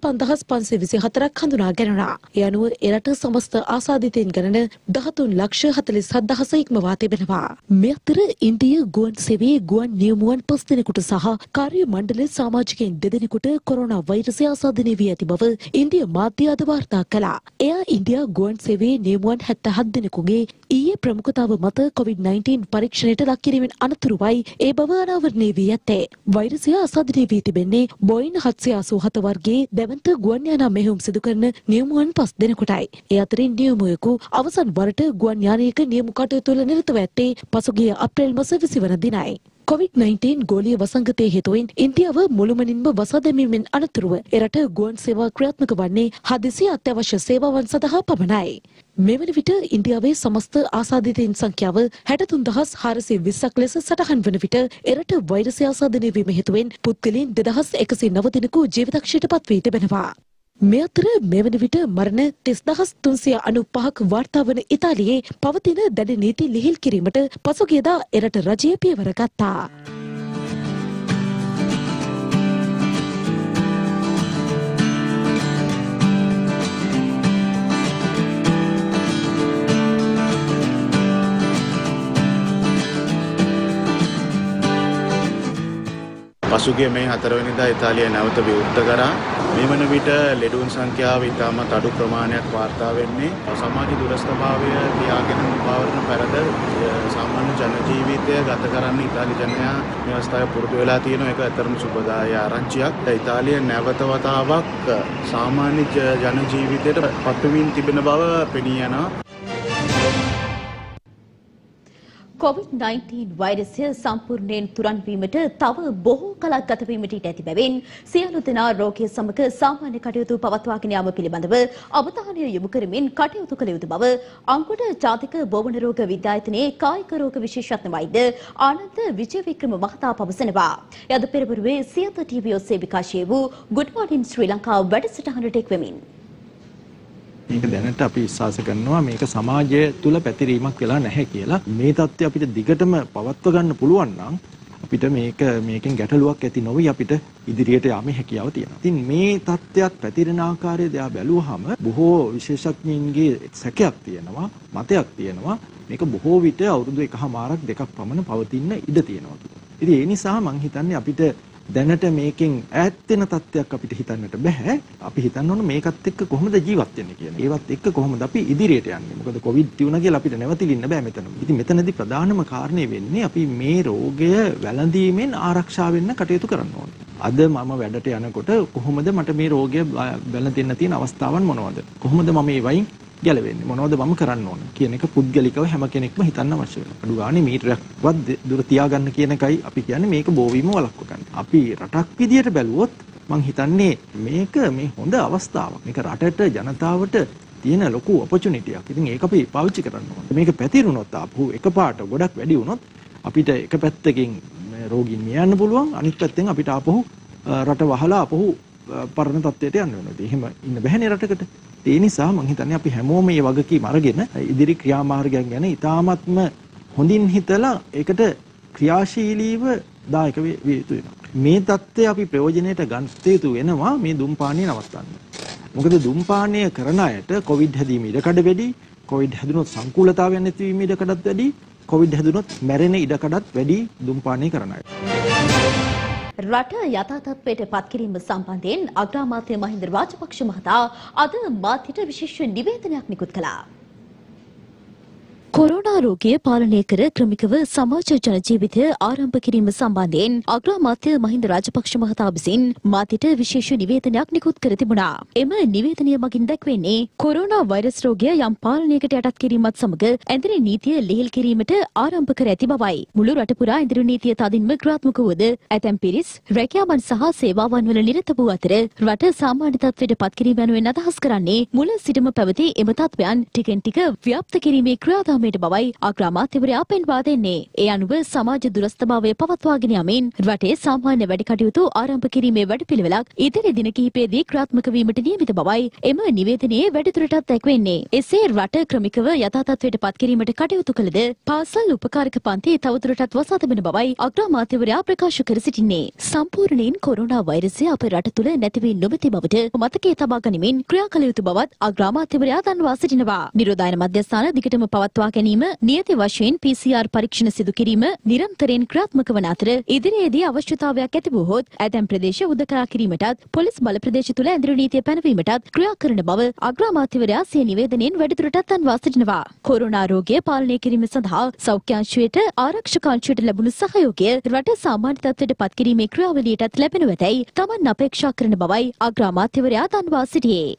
25,524ක් හඳුනා ගැනුණා. ඒ අනුව එරට සමස්ත ආසාදිතයින් ගණන 13,47,000 ඉක්මවා තිබෙනවා. මේ අතර ඉන්දිය ගුවන් සේවයේ ගුවන් නියමුවන් 5 දෙනෙකුට සහ කාර්ය මණ්ඩල සමාජිකයින් 2 දෙනෙකුට කොරෝනා වෛරසය ආසාදනය වී ඇති බව ඉන්දිය මාධ්‍ය අද වාර්තා කළා. එය ඉන්දියා ගුවන් සේවයේ නියමුවන් 77 දෙනෙකුගේ ඊයේ ප්‍රමුඛතාව මත COVID-19 පරීක්ෂණයට ලක් කිරීමෙන් අනතුරුවයි ඒ බව අනාවරණය වී ඇත්තේ. වෛරසය ආසාදනය වී තිබෙන්නේ බෝයින් 787 වර්ගයේ දැවන්ත ගුවන් යානා මෙහෙයුම් සිදු කරන නියමුවන් 5 දෙනෙකුටයි. ඒ අතරින් නියමුවෙකු අවසන් වරට ගුවන් යානයක නියමු කටයුතු වල නිරතව ඇත්තේ පසුගිය අප්‍රේල් මාස 20 වන දිනයි. COVID-19 ගෝලීය වසංගතයේ හේතුවෙන් ඉන්දියාව මුළුමනින්ම වසා දැමීමෙන් අනතුරුව එරට ගුවන් සේවා ක්‍රියාත්මක වන්නේ හදිසි අත්‍යවශ්‍ය සේවාවන් සඳහා පමණයි. මෙවන විට ඉන්දියාවේ සමස්ත ආසාදිතයින් සංඛ්‍යාව 63,420ක් ලෙස සටහන් වන විට එරට වෛරසය ආසාදනය වීම හේතුවෙන් පුද්ගලයන් 2,109 දෙනෙකු ජීවිතක්ෂයට පත් වී තිබෙනවා. මේ අතර මෙවන විට මරණ 30,395ක් වාර්තා වන ඉතාලියේ පවතින දැඩි නීති ලිහිල් කිරීමට පසුගියදා එරට රජය පියවර ගත්තා. පසුගිය මේ 4 වෙනිදා ඉතාලිය නැවත විවෘත කරා. මේ වන විට ලෙඩුන් සංඛ්‍යාව ඉතාමත් අඩු ප්‍රමාණයක් වාර්තා වෙන්නේ. සමාජ දුරස්ථභාවය තියාගෙන පවරන පෙරද සාමාන්‍ය ජන ජීවිතය ගත කරන්න ඉතාලි ජනයා මේ අවස්ථාවේ පුරුදු වෙලා තියෙන එක අතරම සුබදායී ආරංචියක්. ඉතාලිය නැවත වතාවක් සාමාන්‍ය ජන ජීවිතයට පත්වමින් තිබෙන බව පෙනී යනවා. COVID-19 වෛරසය සම්පූර්ණයෙන් තුරන් වීමට තව බොහෝ කලක් ගත වීමට ඉඩ ඇති බැවින් සියලු දෙනා රෝගය සමග සාමාන්‍ය කටයුතු පවත්වාගෙන යාම පිළිබඳව අවධානය යොමු කරමින් කටයුතු කළ යුතු බව අංගොඩ ජාතික බෝවන රෝග විද්‍යායතනයේ කායික රෝග විශේෂඥ වෛද්‍ය ආනන්ද විජේවික්‍රම මහතා පවසනවා. යද පෙරවරුවේ සියත ටීවී ඔස්සේ විකාශය වූ Good Morning ශ්‍රී ලංකා වැඩසටහනට එක් වෙමින් මේක දැනට අපි විශ්වාස කරනවා මේක සමාජය තුල පැතිරීමක් වෙලා නැහැ කියලා. මේ தත්ත්වය අපිට දිගටම පවත්ව ගන්න පුළුවන් නම් අපිට මේකෙන් ගැටලුවක් ඇති නොවි අපිට ඉදිරියට යාමේ හැකියාව තියෙනවා. ඉතින් මේ தත්ත්වයක් පැතිරෙන ආකාරය දිහා බැලුවාම බොහෝ විශේෂඥයින්ගේ සැකයක් තියෙනවා, මතයක් තියෙනවා. මේක බොහෝ විට අවුරුදු 1.5ක් 2ක් පමණ පවතින්න ඉඩ තියෙනවා කියලා. ඉතින් ඒ නිසා මම හිතන්නේ අපිට දැනට මේකෙන් ඈත් වෙන තත්ත්වයක් අපිට හිතන්නට බෑ. අපි හිතන්න ඕන මේකත් එක්ක කොහොමද ජීවත් වෙන්නේ කියන. ඒවත් එක්ක කොහොමද අපි ඉදිරියට යන්නේ. මොකද කොවිඩ් තියුණා කියලා අපිට නැවතිලින්න බෑ මෙතන. ඉතින් මෙතනදී ප්‍රධානම කාරණේ වෙන්නේ අපි මේ රෝගය වැළඳීමෙන් ආරක්ෂා වෙන්න කටයුතු කරන්න ඕනේ. අද මම වැඩට යනකොට කොහොමද මට මේ රෝගය වැළඳෙන්න තියෙන අවස්ථාවන් මොනවද? කොහොමද මම මේ වයින් ගැලවෙන්නේ? මොනවද මම කරන්න ඕන කියන එක පුද්ගලිකව හැම කෙනෙක්ම හිතන්න අවශ්‍ය වෙනවා. අඩු ගානේ මීටරයක්වත් දුර තියාගන්න කියන එකයි අපි කියන්නේ මේක බෝවීම වළක්ව ගන්න. අපි රටක් විදියට බැලුවොත් මං හිතන්නේ මේක මේ හොඳ අවස්ථාවක්. මේක රටට ජනතාවට තියෙන ලොකු ඔපචුනිටි එකක්. ඉතින් ඒක අපි පාවිච්චි කරන්න ඕනේ. මේක පැතිරුණොත් ආපහු එකපාරට ගොඩක් වැඩි වුණොත් අපිට එක පැත්තකින් රෝගීන් මියන්න පුළුවන්, අනිත් පැත්තෙන් අපිට ආපහු රට වහලා ආපහු පරණ තත්ත්වයට යන්න වෙනවා. එහෙම ඉන්න බැහැනේ රටකට. ඒ නිසා මම හිතන්නේ අපි හැමෝම මේ වගකීම අරගෙන ඉදිරි ක්‍රියාමාර්ගයන් ගැන ඉතාමත්ම හොඳින් හිතලා ඒකට ක්‍රියාශීලීව දායක විය යුතු වෙනවා. මේ தත්ත්වය අපි ප්‍රයෝජනයට ගන්න යුතු වෙනවා මේ දුම්පානය නවත්තන්න. මොකද දුම්පානය කරන අයට කොවිඩ් හැදීම ඉඩකඩ වැඩි, කොවිඩ් හැදුනොත් සංකූලතාවයන් නැතිවීම ඉඩකඩත් වැඩි, කොවිඩ් හැදුනොත් මැරෙන ඉඩකඩත් වැඩි දුම්පානය කරන අයට. රට යථා තත්ත්වයට පත් කිරීම සම්බන්ධයෙන් අග්‍රාමාත්‍ය මහින්ද රාජපක්ෂ මහතා අද මාධ්‍යට විශේෂ නිවේදනයක් නිකුත් කළා. කොරෝනා රෝගය පාලනය කර ක්‍රමිකව සමාජ ජන ජීවිතය ආරම්භ කිරීම සම්බන්ධයෙන් අග්‍රාමාත්‍ය මහින්ද රාජපක්ෂ මහතා විසින් මාධ්‍යට විශේෂ නිවේදනයක් නිකුත් කර තිබුණා. එම නිවේදනය මගින් දැක්වෙන්නේ කොරෝනා වෛරස් රෝගය යම් පාලනයකට යටත් කිරීමත් සමග ඇඳිරි නීතිය ලිහිල් කිරීමට ආරම්භ කර ඇති බවයි. මුළු රට පුරා ඇඳිරි නීතිය තදින්ම ක්‍රියාත්මක වුවද ඇතැම් පිරිස් රැකියාවන් සහ සේවාවන් වල නිරත වූ අතර රට සාමාන්‍ය තත්ත්වයට පත් කිරීම යනුවෙන් අදහස් කරන්නේ මුල සිටම පැවති එම තත්ත්වයන් ටිකෙන් ටික ව්‍යාප්ත කිරීමේ ක්‍රියාදාමයට බවයි අග්‍රාමාත්‍යවරයා පෙන්වා දෙන්නේ. ඒ අනුව සමාජ දුරස්ථභාවය පවත්වාගෙන යමින් රටේ සාමාන්‍ය වැඩ කටයුතු ආරම්භ කිරීමේ වැඩපිළිවෙලක් ඉදිරි දින කිහිපයේදී ක්‍රියාත්මක වීමට නියමිත බවයි එම නිවේදනයේ වැඩිදුරටත් දැක්වෙන්නේ. එසේ රට ක්‍රමිකව යථා තත්ත්වයට පත් කිරීමට කටයුතු කළද පාසල් උපකාරක පන්ති තවදුරටත් වසා තිබෙන බවයි අග්‍රාමාත්‍යවරයා ප්‍රකාශ කර සිටින්නේ. සම්පූර්ණයෙන් කොරෝනා වෛරසය අප රට තුළ නැති වී නොමැති බවට මතකයේ තබා ගනිමින් ක්‍රියා කළ යුතු බවත් අග්‍රාමාත්‍යවරයා දන්වා සිටිනවා. නිරෝධායන මධ්‍යස්ථාන දිගටම පවත්වා ගැනීම නියත වශයෙන් PCR පරීක්ෂණ සිදු කිරීම නිරන්තරයෙන් ක්‍රියාත්මක වන අතර ඉදිරියේදී අවශ්‍යතාවයක් ඇති වුවහොත් ඇතැම් ප්‍රදේශ උදකලා කිරීමටත් පොලිස් බල ප්‍රදේශ තුළ ඇඳිරි නීතිය පැනවීමටත් ක්‍රියා කරන බව අග්‍රාමාත්‍යවරයා සිය නිවේදනයෙන් වැඩිදුරටත් දන්වා සිටිනවා. කොරෝනා රෝගය පාලනය කිරීම සඳහා සෞඛ්‍ය අංශයට ආරක්ෂක අංශයට ලැබුණු සහයෝගය රට සාමාන්‍ය තත්ත්වයට පත් කිරීමේ ක්‍රියාවලියටත් ලැබෙනු ඇතැයි තමන් අපේක්ෂා කරන බවයි අග්‍රාමාත්‍යවරයා දන්වා සිටියේ.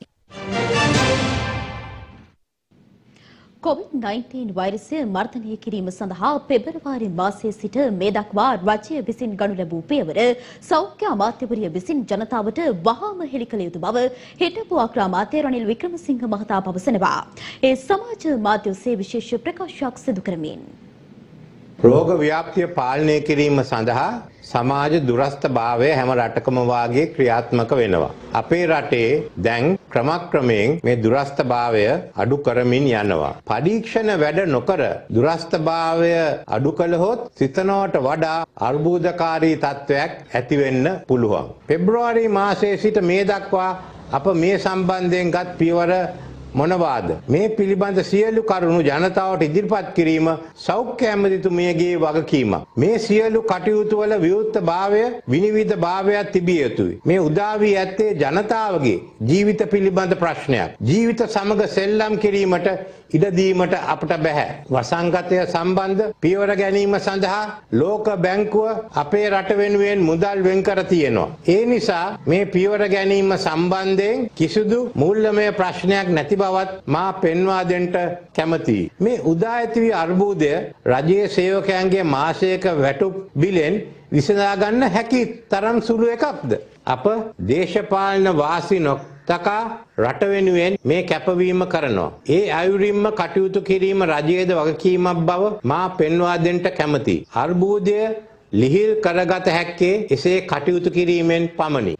COVID-19 වෛරසය මර්ධනය කිරීම සඳහා පෙබරවාරි මාසයේ සිට මේ දක්වා රජය විසින් ගනු ලැබූ පියවර සෞඛ්‍ය අමාත්‍යවරිය විසින් ජනතාවට වහාම හෙළි කළ යුතු බව හිටපු අග්‍රාමාත්‍ය රනිල් වික්‍රමසිංහ මහතා පවසනවා. ඒ සමාජ මාධ්‍ය ඔස්සේ විශේෂ ප්‍රකාශයක් සිදු කරමින් රෝග ව්‍යාප්තිය පාලනය කිරීම සඳහා සමාජ දුරස්ථභාවය හැම රටකම වාගේ ක්‍රියාත්මක වෙනවා. අපේ රටේ දැන් ක්‍රමක්‍රමයෙන් මේ දුරස්ථභාවය අඩු කරමින් යනවා. පරීක්ෂණ වැඩ නොකර දුරස්ථභාවය අඩු කළහොත් සිතනවට වඩා අර්බුදකාරී තත්ත්වයක් ඇති වෙන්න පුළුවන්. පෙබ්‍රුවාරි මාසයේ සිට මේ දක්වා අප මේ සම්බන්ධයෙන් ගත් පියවර මොනවාද? මේ පිළිබඳ සියලු කරුණු ජනතාවට ඉදිරිපත් කිරීම සෞඛ්‍ය ඇමතිතුමියගේ වගකීමක්. මේ සියලු කටයුතු වල විවෘතභාවය විනිවිදභාවයක් තිබිය යුතුයි. මේ උදා වී ඇත්තේ ජනතාවගේ ජීවිත පිළිබඳ ප්‍රශ්නයක්. ජීවිත සමග සෙල්ලම් කිරීමට ඉඩ දීමට අපට බැහැ. වසංගතය සම්බන්ධ පියවර ගැනීම සඳහා ලෝක බැංකුව අපේ රට වෙනුවෙන් මුදල් වෙන් කර තියෙනවා. ඒ නිසා මේ පියවර ගැනීම සම්බන්ධයෙන් කිසිදු මූල්‍යමය ප්‍රශ්නයක් නැති බවත් මා පෙන්වා දෙන්න කැමතියි. මේ උදා ඇති වී අර්බුදය රජයේ සේවකයන්ගේ මාසයක වැටුප් බිලෙන් විසඳා ගන්න හැකි තරම් සුළු එකක්ද? අප දේශපාලන වාසි නොතකා රට වෙනුවෙන් මේ කැපවීම කරනවා. ඒ අයුරින්ම කටයුතු කිරීම රජයේද වගකීමක් බව මා පෙන්වා දෙන්න කැමතියි. අර්බුදය ලිහිල් කරගත හැක්කේ එසේ කටයුතු කිරීමෙන් පමණි.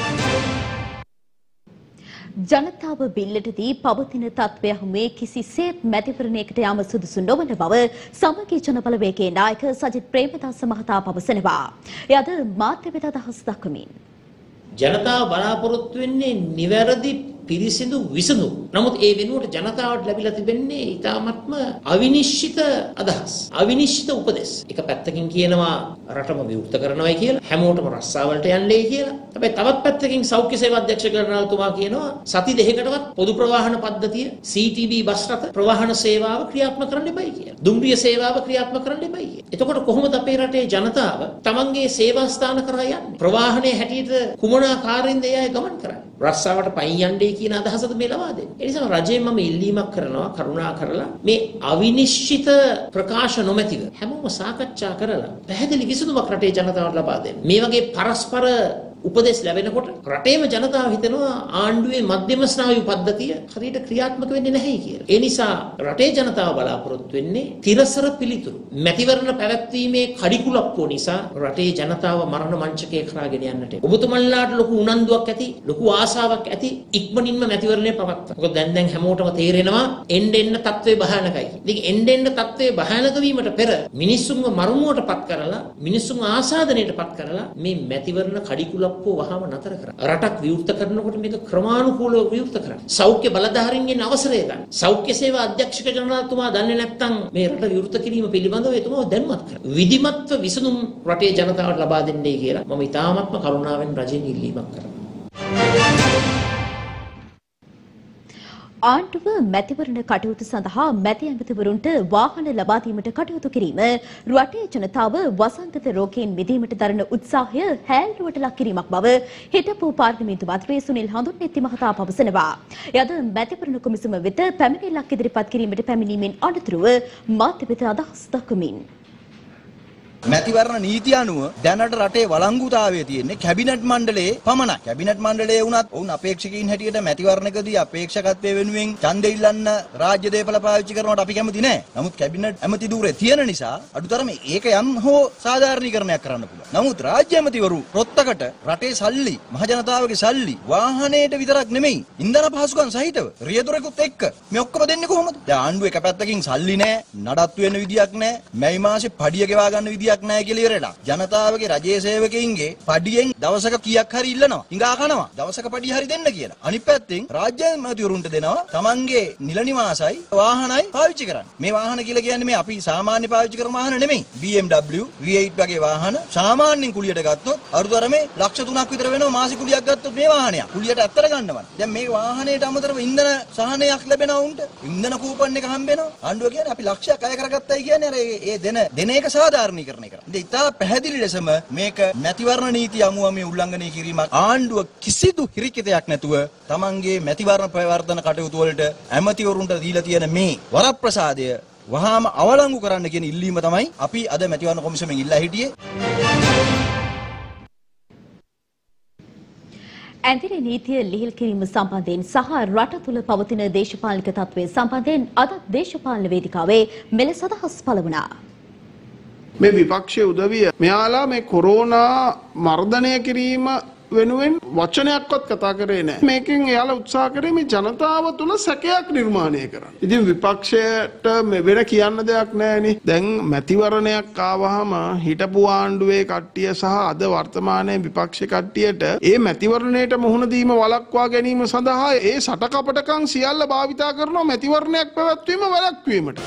ජනතාව බිල්ලටදී පවතින තත්ත්වය හමුවේ කිසිසේත් මැතිවරණයකට යාම සුදුසු නොවන බව සමගී ජන බලවේගයේ නායක සජිත් ප්‍රේමදාස මහතා පවසනවා. එය අද මාධ්‍ය වෙත අදහස් දක්වමින් ජනතාව බලාපොරොත්තු වෙන්නේ නිවැරදි පිරිසිදු විසඳුම්. නමුත් ඒ වෙනුවට ජනතාවට ලැබිලා තිබෙන්නේ ඊටාත්ම අවිනිශ්චිත අදහස්. අවිනිශ්චිත උපදෙස්. එක පැත්තකින් කියනවා රටම විවෘත කරනවායි කියලා, හැමෝටම රස්සාවලට යන්නේ කියලා. හැබැයි තවත් පැත්තකින් සෞඛ්‍ය සේවා අධ්‍යක්ෂ කරනතුමා කියනවා සති දෙකකටවත් පොදු ප්‍රවාහන පද්ධතිය CTB බස් රථ ප්‍රවාහන සේවාව ක්‍රියාත්මක කරන්න එපයි කියලා. දුම්රිය සේවාව ක්‍රියාත්මක කරන්න එපයි කියලා. එතකොට කොහොමද අපේ රටේ ජනතාව තමන්ගේ සේවා ස්ථාන කරා යන්නේ? ප්‍රවාහනයේ හැටියට කුමන ආකාරයෙන්ද ඒ අය ගමන් කරන්නේ? රස්සාවට පයින් යන්නේ කියන අදහසද මේ ලබා දෙන්නේ. ඒ නිසා රජයෙන් මම ඉල්ලීමක් කරනවා කරුණා කරලා මේ අවිනිශ්චිත ප්‍රකාශ නොමැතිව හැමෝම සාකච්ඡා කරලා පැහැදිලි විසඳුමක් රටේ ජනතාවට ලබා දෙන්න. මේ වගේ පරස්පර උපදෙස් ලැබෙනකොට රටේම ජනතාව හිතනවා ආණ්ඩුවේ මධ්‍යම ස්නායු පද්ධතිය හරියට ක්‍රියාත්මක වෙන්නේ නැහැ කියලා. ඒ නිසා රටේ ජනතාව බලාපොරොත්තු වෙන්නේ තිරසර පිළිතුරු. මැතිවරණ පැවැත්වීමේ කඩිකුලක්කෝ නිසා රටේ ජනතාව මරණ මංචකයේ කරාගෙන යන්නට. ඔබතුමන්ලාට ලොකු උනන්දුවක් ඇති, ලොකු ආසාවක් ඇති ඉක්මනින්ම මැතිවරණය පවත්වා. මොකද දැන් හැමෝටම තේරෙනවා එන්න තත්ත්වය භයානකයි. ඉතින් එන්න තත්ත්වය භයානක වීමට පෙර මිනිස්සුන්ව මරුමුවටපත් කරලා, මිනිස්සුන් ආසාදනයටපත් කරලා මේ මැතිවරණ කඩිකුල කුලප්පුව වහම නතර කරන්න. රටක් විවෘත කරනකොට මේක ක්‍රමානුකූලව විවෘත කරන්න. සෞඛ්‍ය බලධාරීන්ගෙන් අවසරය ගන්න. සෞඛ්‍ය සේවා අධ්‍යක්ෂක ජනරාල්තුමා දන්නේ නැත්නම් මේ රට විවෘත කිරීම පිළිබඳව එතුමාව දැනුවත් කරන්න. විධිමත්ව විසඳුම් රටේ ජනතාවට ලබා දෙන්නයි කියලා මම ඉතාමත්ම කරුණාවෙන් රජයෙන් ඉල්ලීමක් කරනවා. ආණ්ඩුව මැතිවරණ කටයුතු සඳහා මැති ඇමතිවරුන්ට වාහන ලබා දීමට කටයුතු කිරීම රටේ ජනතාව වසංගත රෝගයෙන් මිදීමට දරන උත්සාහය හැල්ලුවට ලක් කිරීමක් බව හිටපු පාර්ලිමේන්තු මන්ත්‍රී සුනිල් හඳුන්නෙත්ති මහතා පවසනවා. යද මැතිවරණ කොමිසම වෙත පැමිණිල්ලක් ඉදිරිපත් කිරීමට පැමිණීමෙන් අනතුරුව මාධ්‍ය වෙත අදහස් දක්වමින් මැතිවරණ නීතිය අනුව දැනට රටේ වළංගුතාවයේ තියෙන්නේ කැබිනට් මණ්ඩලයේ පමණයි. කැබිනට් මණ්ඩලයේ වුණත් ඔවුන් අපේක්ෂකයින් හැටියට මැතිවරණකදී අපේක්ෂකත්වයේ වෙනුවෙන් ඡන්දෙ ඉල්ලන්න රාජ්‍ය දේපල පාවිච්චි කරනවට අපි කැමති නැහැ. නමුත් කැබිනට් ඇමති ධූරය තියෙන නිසා අඩුතරමේ ඒක යම් හෝ සාධාරණීකරණයක් කරන්න පුළුවන්. නමුත් රාජ්‍ය ඇමතිවරු රොත්තකට රටේ සල්ලි, මහ ජනතාවගේ සල්ලි වාහනයට විතරක් නෙමෙයි ඉන්ධන පහසුකම් සහිතව රියදුරෙකුත් එක්ක මේ ඔක්කොම දෙන්නේ කොහොමද? දැන් ආණ්ඩුව එක පැත්තකින් සල්ලි නැහැ, නඩත්තු වෙන විදියක් නැහැ, මැයි මාසේ පඩිය ගෙවා ගන්න විදියක් නැහැ කියලා ඉවරලා ජනතාවගේ රජයේ සේවකයින්ගේ පඩියෙන් දවසක කීයක් හරි ඉල්ලනවා හිඟා කනවා දවසක පඩිය හරි දෙන්න කියලා. අනිත් පැත්තෙන් රාජ්‍ය ඇමතිවරුන්ට දෙනවා තමන්ගේ නිල නිවාසයි වාහනයි පාවිච්චි කරන්න. මේ වාහන කියලා කියන්නේ මේ අපි සාමාන්‍ය පාවිච්චි කරන වාහන නෙමෙයි. BMW V8 වගේ වාහන සාමාන්‍යයෙන් කුලියට ගත්තොත් අරුතරමේ ලක්ෂ 3ක් විතර වෙනවා මාසෙ කුලියක් ගත්තොත් මේ වාහනයක්. කුලියට ඇත්තට ගන්නවා. දැන් මේ වාහනයට අමතරව ඉන්ධන සහනයක් ලැබෙනවා උන්ට. ඉන්ධන කූපන් එක හම්බෙනවා. ආණ්ඩුව කියන්නේ අපි ලක්ෂයක් අය කරගත්තයි කියන්නේ අර ඒ දෙන එක සාධාරණීකරණය කරනවා. ඉතා පැහැදිලි ලෙසම මේක මැතිවරණ නීතිය අනුව මේ උල්ලංඝනය කිරීමක්. ආණ්ඩුව කිසිදු හිරිකිතයක් නැතුව තමන්ගේ මැතිවරණ ප්‍රවර්ධන කටයුතු වලට ඇමතිවරුන්ට දීලා තියෙන මේ වරප්‍රසාදය වහාම අවලංගු කරන්න කියන ඉල්ලීම තමයි අපි අද මැතිවරණ කොමිසමෙන් ඉල්ලා හිටියේ. ඇඳිරි නීතිය ලිහිල් කිරීම සම්බන්ධයෙන් සහ රට තුළ පවතින දේශපාලනික තත්ත්වය සම්බන්ධයෙන් අද දේශපාලන වේදිකාවේ මෙලෙස අදහස් පළ වුණා. මේ විපක්ෂයේ උදවිය මෙයාලා මේ කොරෝනා මර්ධනය කිරීම වෙනුවෙන් වචනයක්වත් කතා කරේ නැහැ. මේකෙන් එයාලා උත්සාහ කරේ මේ ජනතාව තුළ සැකයක් නිර්මාණය කරන්න. ඉතින් විපක්ෂයට වෙන කියන්න දෙයක් නැහැනේ. දැන් මැතිවරණයක් ආවහම හිටපු ආණ්ඩුවේ කට්ටිය සහ අද වර්තමානයේ විපක්ෂ කට්ටියට ඒ මැතිවරණයට මුහුණ දීම වළක්වා ගැනීම සඳහා ඒ සටකපටකම් සියල්ල භාවිතා කරනවා මැතිවරණයක් පැවැත්වීම වළක්වීමට.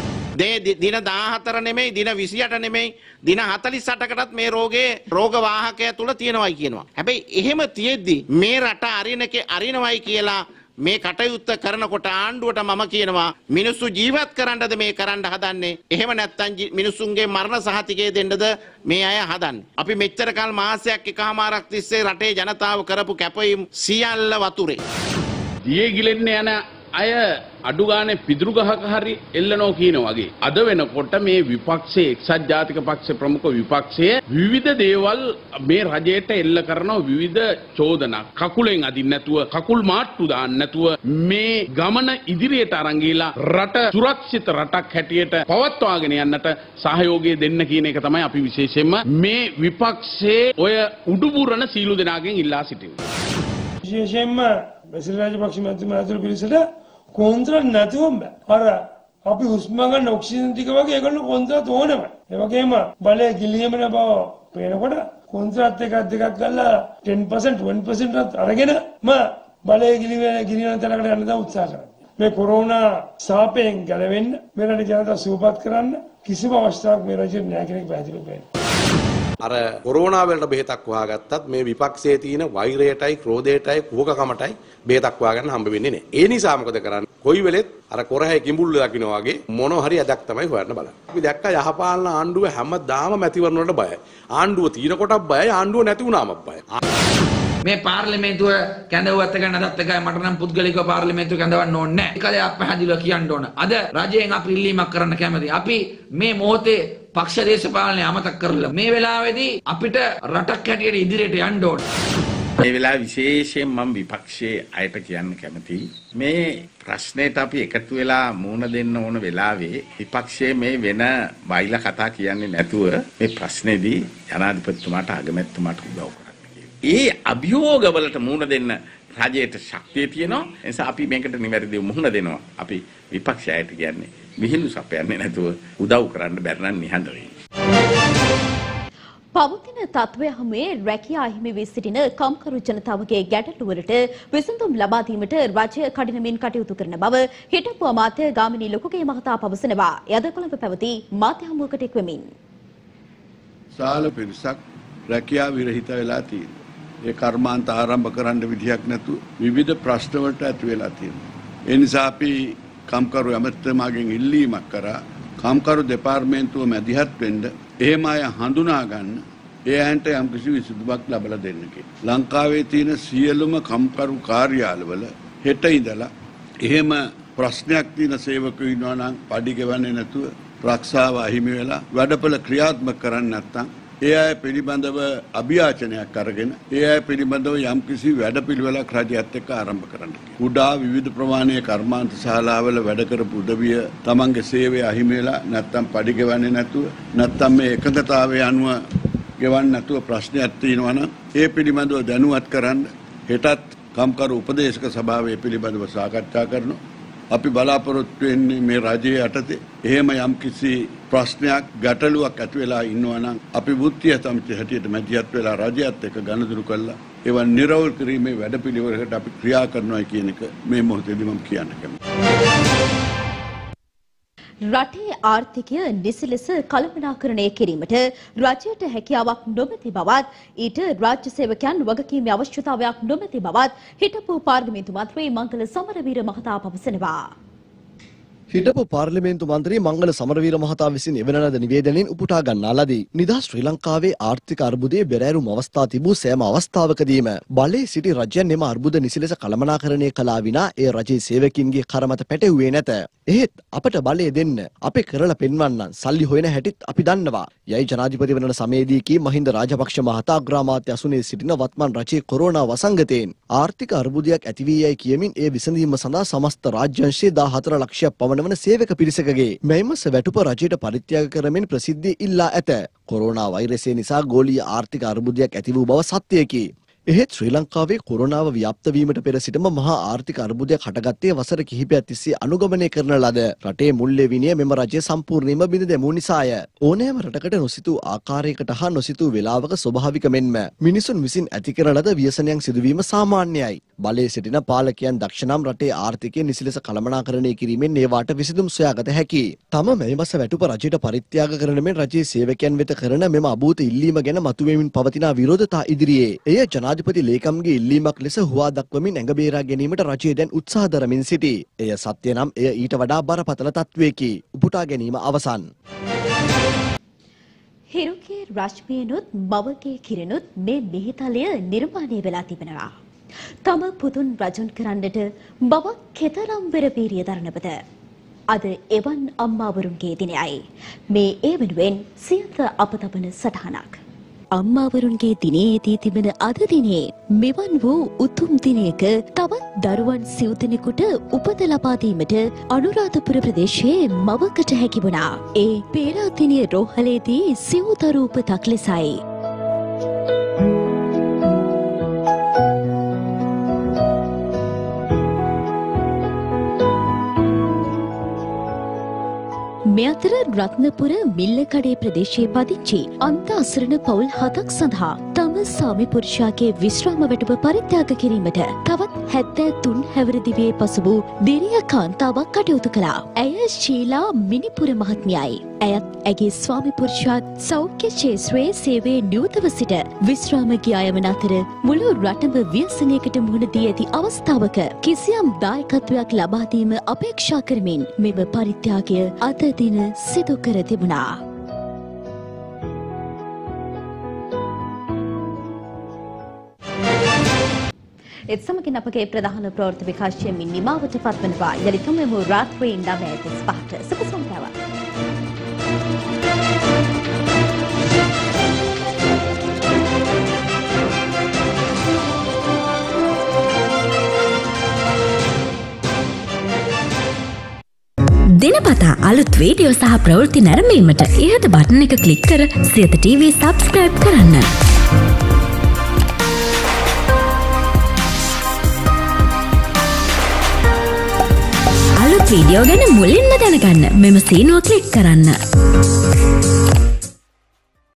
දින 14 නෙමෙයි දින 28 නෙමෙයි දින 48කටත් මේ රෝග වාහකය තුල තියෙනවයි කියනවා. හැබැයි එහෙම තියෙද්දි මේ රට අරිනවයි කියලා මේ කටයුත්ත කරනකොට ආණ්ඩුවට මම කියනවා මිනිස්සු ජීවත් කරන්නද මේ කරන්න හදන්නේ? එහෙම නැත්නම් මිනිස්සුන්ගේ මරණ සහතිකය දෙන්නද මේ අය හදන්නේ? අපි මෙච්චර කාල මාසයක් එකමාරක් තිස්සේ රටේ ජනතාව කරපු කැපවීම සියල්ල වතුරේ. දියේ ගිලෙන්න යන අය අඩු ගානේ පිදුරු ගහක හරි එල්ලනෝ කියන වගේ අද වෙනකොට මේ විපක්ෂයේ එක්සත් ජාතික පක්ෂ ප්‍රමුඛ විපක්ෂයේ විවිධ දේවල් මේ රජයට එල්ල කරන විවිධ චෝදනා කකුලෙන් අදින්න නැතුව කකුල් මාට්ටු දාන්න නැතුව මේ ගමන ඉදිරියට අරන් ගිහලා රට සුරක්ෂිත රටක් හැටියට පවත්වාගෙන යන්නට සහයෝගය දෙන්න කියන එක තමයි අපි විශේෂයෙන්ම මේ විපක්ෂයේ ඔය උඩුබුරන සීලු දෙනාගෙන් ඉල්ලා සිටින්නේ. විශේෂයෙන්ම බැසිල් රාජපක්ෂ මැතිතුමා ඇතුළු පිරිසට කොන්ත්‍රාත් නැතුවම බෑ. අර අපි හුස්ම ගන්න ඔක්සිජන් ටික වගේ ඒගොල්ලෝ කොන්ත්‍රාත් ඕනම. ඒ වගේම බලය ගිලියමන බව පේනකොට කොන්ත්‍රාත් එකක් දෙකක් ගල්ලා 10% 1% අරගෙන බලය ගිලියන තැනකට යන්න දා උත්සාහ කරනවා. මේ කොරෝනා සාපයෙන් ගැලවෙන්න මේ රටේ ජනතාව සුවපත් කරන්න කිසිම අවස්ථාවක් මේ රජයේ නැහැ කියන එක පැහැදිලිව පේනවා. අර කොරෝනා වලට බෙහෙතක් හොයාගත්තත් මේ විපක්ෂයේ තියෙන වෛරයටයි ක්‍රෝධයටයි කුහකකමටයි බෙහෙතක් හොයාගන්න හම්බ වෙන්නේ නැහැ. ඒ නිසා මොකද කරන්නේ? කොයි වෙලෙත් අර කොරහේ කිඹුල්ල දකින්න වගේ මොන හරි අදක් තමයි හොයන්න බලන්නේ. අපි දැක්කා යහපාලන ආණ්ඩුව හැමදාම මැතිවරණ වලට බයයි. ආණ්ඩුව තියෙන කොටක් බයයි, ආණ්ඩුව නැති වුණාම බයයි. මේ පාර්ලිමේන්තුව කැඳවුවත් එක නැදත් එකයි මට නම් පුද්ගලිකව පාර්ලිමේන්තුව කැඳවන්න ඕනේ නැහැ. ඒකලේ අපහැදිලිව කියන්න ඕන. අද රජයෙන් අපි ඉල්ලීමක් කරන්න කැමතියි. අපි මේ මොහොතේ පක්ෂ දේශපාලනය අමතක කරලා මේ වෙලාවේදී අපිට රටක් හැටියට ඉදිරියට යන්න ඕන. මේ වෙලාවේ විශේෂයෙන් මම විපක්ෂයේ අයට කියන්න කැමතියි. මේ ප්‍රශ්නෙට අපි එකතු වෙලා මුහුණ දෙන්න ඕන වෙලාවේ විපක්ෂයේ මේ වෙන බයිලා කතා කියන්නේ නැතුව මේ ප්‍රශ්නේදී ජනාධිපතිතුමාට අගමැතිතුමාට උදව් කරන්න. ඒ අභියෝගවලට මුහුණ දෙන්න රජයට ශක්තිය තියෙනවා. ඒ නිසා අපි මේකට නිවැරදිව මුහුණ දෙනවා. අපි විපක්ෂයට කියන්නේ විහිළු සපයන්නේ නැතුව උදව් කරන්න බැරි නම් නිහඬ වෙන්න. පවතින තත්ත්වය හමුවේ රැකියා අහිමි වී සිටින කම්කරු ජනතාවගේ ගැටලු වලට විසඳුම් ලබා දීමට රජය කඩිනමින් කටයුතු කරන බව හිටපු අමාත්‍ය ගාමිණී ලොකුගේ මහතා පවසනවා. යද කොළඹ පැවති මාධ්‍ය හමුවකට එක් වෙමින් සාල පිරිසක් රැකියා විරහිත වෙලා තියෙනවා. ඒ කර්මාන්ත ආරම්භ කරන්න විදියක් නැතුව විවිධ ප්‍රශ්න වලට ඇති වෙලා තියෙනවා. ඒ නිසා අපි කම්කරු ඇමතිතුමාගෙන් ඉල්ලීමක් කරා කම්කරු දෙපාර්තමේන්තුව මැදිහත් වෙන්න එහෙම අය හඳුනා ගන්න ඒ අයන්ට යම්කිසි විසඳුමක් ලබා දෙන්න කියලා. ලංකාවේ තියෙන සියලුම කම්කරු කාර්යාලවල හෙට ඉඳලා එහෙම ප්‍රශ්නයක් තියෙන සේවකයෝ ඉන්නවා නම් පඩි ගෙවන්නේ නැතුව රක්ෂාව අහිමි වෙලා වැඩපළ ක්‍රියාත්මක කරන්නේ නැත්නම් ඒ අය පිළිබඳව අභියාචනයක් අරගෙන ඒ අය පිළිබඳව යම්කිසි වැඩපිළිවෙලක් රජයත් එක්ක ආරම්භ කරන්න. කුඩා විවිධ ප්‍රමාණයේ කර්මාන්ත ශාලාවල වැඩ කරපු උදවිය තමන්ගේ සේවය අහිමි වෙලා නැත්නම් පඩි ගෙවන්නේ නැතුව නැත්නම් මේ එකඟතාවය අනුව ගෙවන්නේ නැතුව ප්‍රශ්නයක් තියෙනවා නම් ඒ පිළිබඳව දැනුවත් කරන්න හෙටත් කම්කරු උපදේශක සභාවේ පිළිබඳව සාකච්ඡා කරනවා. අපි බලාපොරොත්තු වෙන්නේ මේ රජයේ යටතේ එහෙම යම්කිසි ප්‍රශ්නයක් ගැටලුවක් ඇති වෙලා ඉන්නවා නම් අපි වෘත්තීය සමිතිය හැටියට මැදිහත් වෙලා රජයත් එක්ක ගනුදෙනු කළා ඒවා නිරවුල් කිරීමේ වැඩපිළිවෙලකට අපි ක්‍රියා කරනවා කියන එක මේ මොහොතේදී මම කියන්න කැමතියි. රටේ ආර්ථිකය නිසි ලෙස කළමනාකරණය කිරීමට රජයට හැකියාවක් නොමැති බවත් ඊට රාජ්‍ය සේවකයන් වගකීමේ අවශ්‍යතාවයක් නොමැති බවත් හිටපු පාර්ලිමේන්තු මන්ත්‍රී මංගල සමරවීර මහතා පවසනවා. හිටපු පාර්ලිමේන්තු මන්ත්‍රී මංගල සමරවීර මහතා විසින් එවන ලද නිවේදනයෙන් උපුටා ගන්නා ලදී. නිදහස් ශ්‍රී ලංකාවේ ආර්ථික අර්බුදයේ බෙරෑරුම් අවස්ථා තිබූ සෑම අවස්ථාවකදීම බලයේ සිටි රජයන් එම අර්බුද නිසි ලෙස කළමනාකරණය කළා විනා ඒ රජයේ සේවකින්ගේ කරමත පැටවුවේ නැත. එහෙත් අපට බලය දෙන්න අපි කරලා පෙන්වන්න සල්ලි හොයන හැටිත් අපි දන්නවා. යයි ජනාධිපති වන සමයේදී කී මහින්ද රාජපක්ෂ මහතා අග්‍රාමාත්‍ය අසුනේ සිටින වත්මන් රජයේ කොරෝනා වසංගතයෙන් ආර්ථික අර්බුදයක් ඇති වී යයි කියමින් ඒ විසඳීම සඳහා සමස්ත රාජ්‍යංශයේ 14 ලක්ෂයක් පමණ වන සේවක පිරිසකගේ මෙයිමස වැටුප රජයට පරිත්‍යාග කරමින් ප්‍රසිද්ධිය ඉල්ලා ඇත. කොරෝනා වෛරසය නිසා ගෝලීය ආර්ථික අර්බුදයක් ඇති වූ බව සත්‍යයකි. එහෙත් ශ්‍රී ලංකාවේ කොරෝනාව ව්‍යාප්ත වීමට පෙර සිටම මහා ආර්ථික අර්බුදයක් හටගත්තේ වසර කිහිපයක් තිස්සේ අනුගමනය කරන ලද රටේ මුල්‍ය විනය මෙම රජය සම්පූර්ණයෙන්ම බිඳ දැමූ නිසාය. ඕනෑම රටකට නොසිතූ ආකාරයකට හා නොසිතූ වේලාවක ස්වභාවික මෙන්ම මිනිසුන් විසින් ඇති කරන ලද ව්‍යසනයන් සිදුවීම සාමාන්‍යයි. බලයේ සිටින පාලකයන් දක්ෂනම් රටේ ආර්ථිකය නිසි ලෙස කළමනාකරණය කිරීමෙන් ඒවාට විසඳුම් සොයාගත හැකියි. තම මෙයිමස වැටුප රජයට පරිත්‍යාග කරන මෙන් රජයේ සේවකයන් වෙත කරන මෙම අභූත ඉල්ලීම ගැන මතුවෙමින් පවතින විරෝධතා ඉදිරියේ එය ජනාධිපති ලේකම්ගේ ඉල්ලීමක් ලෙස හුවා දක්වමින් ඇඟ බේරා ගැනීමට රජය දැන් උත්සාහ දරමින් සිටී. එය සත්‍ය නම් එය ඊට වඩා බරපතල තත්වයකි. උපුටා ගැනීම අවසන්. හිරුගේ රශ්මියනොත් මවගේ කිරණොත් මේ මිහිතලය නිර්මාණය වෙලා තිබෙනවා. තම පුතුන් රජුන් කරන්නට බවක් කෙතරම් වෙරපීරිය දරනවද? අද එවන් අම්මාවරුන්ගේ දිනයයි. මේ ඒ වෙනුවෙන් සියත අපතපන සටහනක්. අම්මාවරුන්ගේ දිනයේදී තිබෙන අද දිනේ මෙවන් වූ උතුම් දිනයක තවත් දරුවන් සිව් දෙනෙකුට උපත ලබා දීමට අනුරාධපුර ප්‍රදේශයේ මවකට හැකි වුණා. ඒ පේරාදෙණිය රෝහලේදී සිව් දරු උපතක් ලෙසයි. මේ අතර රත්නපුර මිල්ලකඩේ ප්‍රදේශයේ පදිංචි අන්ත අසරණ පවුල් 7ක් සඳහා තම ස්වාමි පුරුෂයාගේ විශ්‍රාම වැටුප පරිත්‍යාග කිරීමට තවත් 73 හැවිරිදිවියේ පසු වූ දිරිය කාන්තාවක් කටයුතු කළා. ඇය ශීලා මිනිපුර මහත්මියයි. ඇයත් ඇගේ ස්වාමි පුරුෂයාත් සෞඛ්‍ය ක්ෂේත්‍රයේ සේවයේ නියුතව සිට විශ්‍රාම ගියා යවන අතර මුළු රටම ව්‍යසනයකට මුහුණ දී ඇති අවස්ථාවක කිසියම් දායකත්වයක් ලබා දීම අපේක්ෂා කරමින් මෙම පරිත්‍යාගය අද දින සිදු කර තිබුණා. එත් සමගින් අපගේ ප්‍රධාන ප්‍රවෘත්ති විකාශයෙන් නිමාවට පත්වනවා. යලිත් මෙමු රාත්‍රියේ 9:35ට සුබ සන්ධ්‍යාවක්. දිනපතා අලුත් වීඩියෝ සහ ප්‍රවෘත්ති නැරඹීමට ඉහත බටන් එක ක්ලික් කර සියත TV සබ්ස්ක්‍රයිබ් කරන්න. අලුත් වීඩියෝ ගැන මුලින්ම දැනගන්න මෙම සීනුව ක්ලික් කරන්න.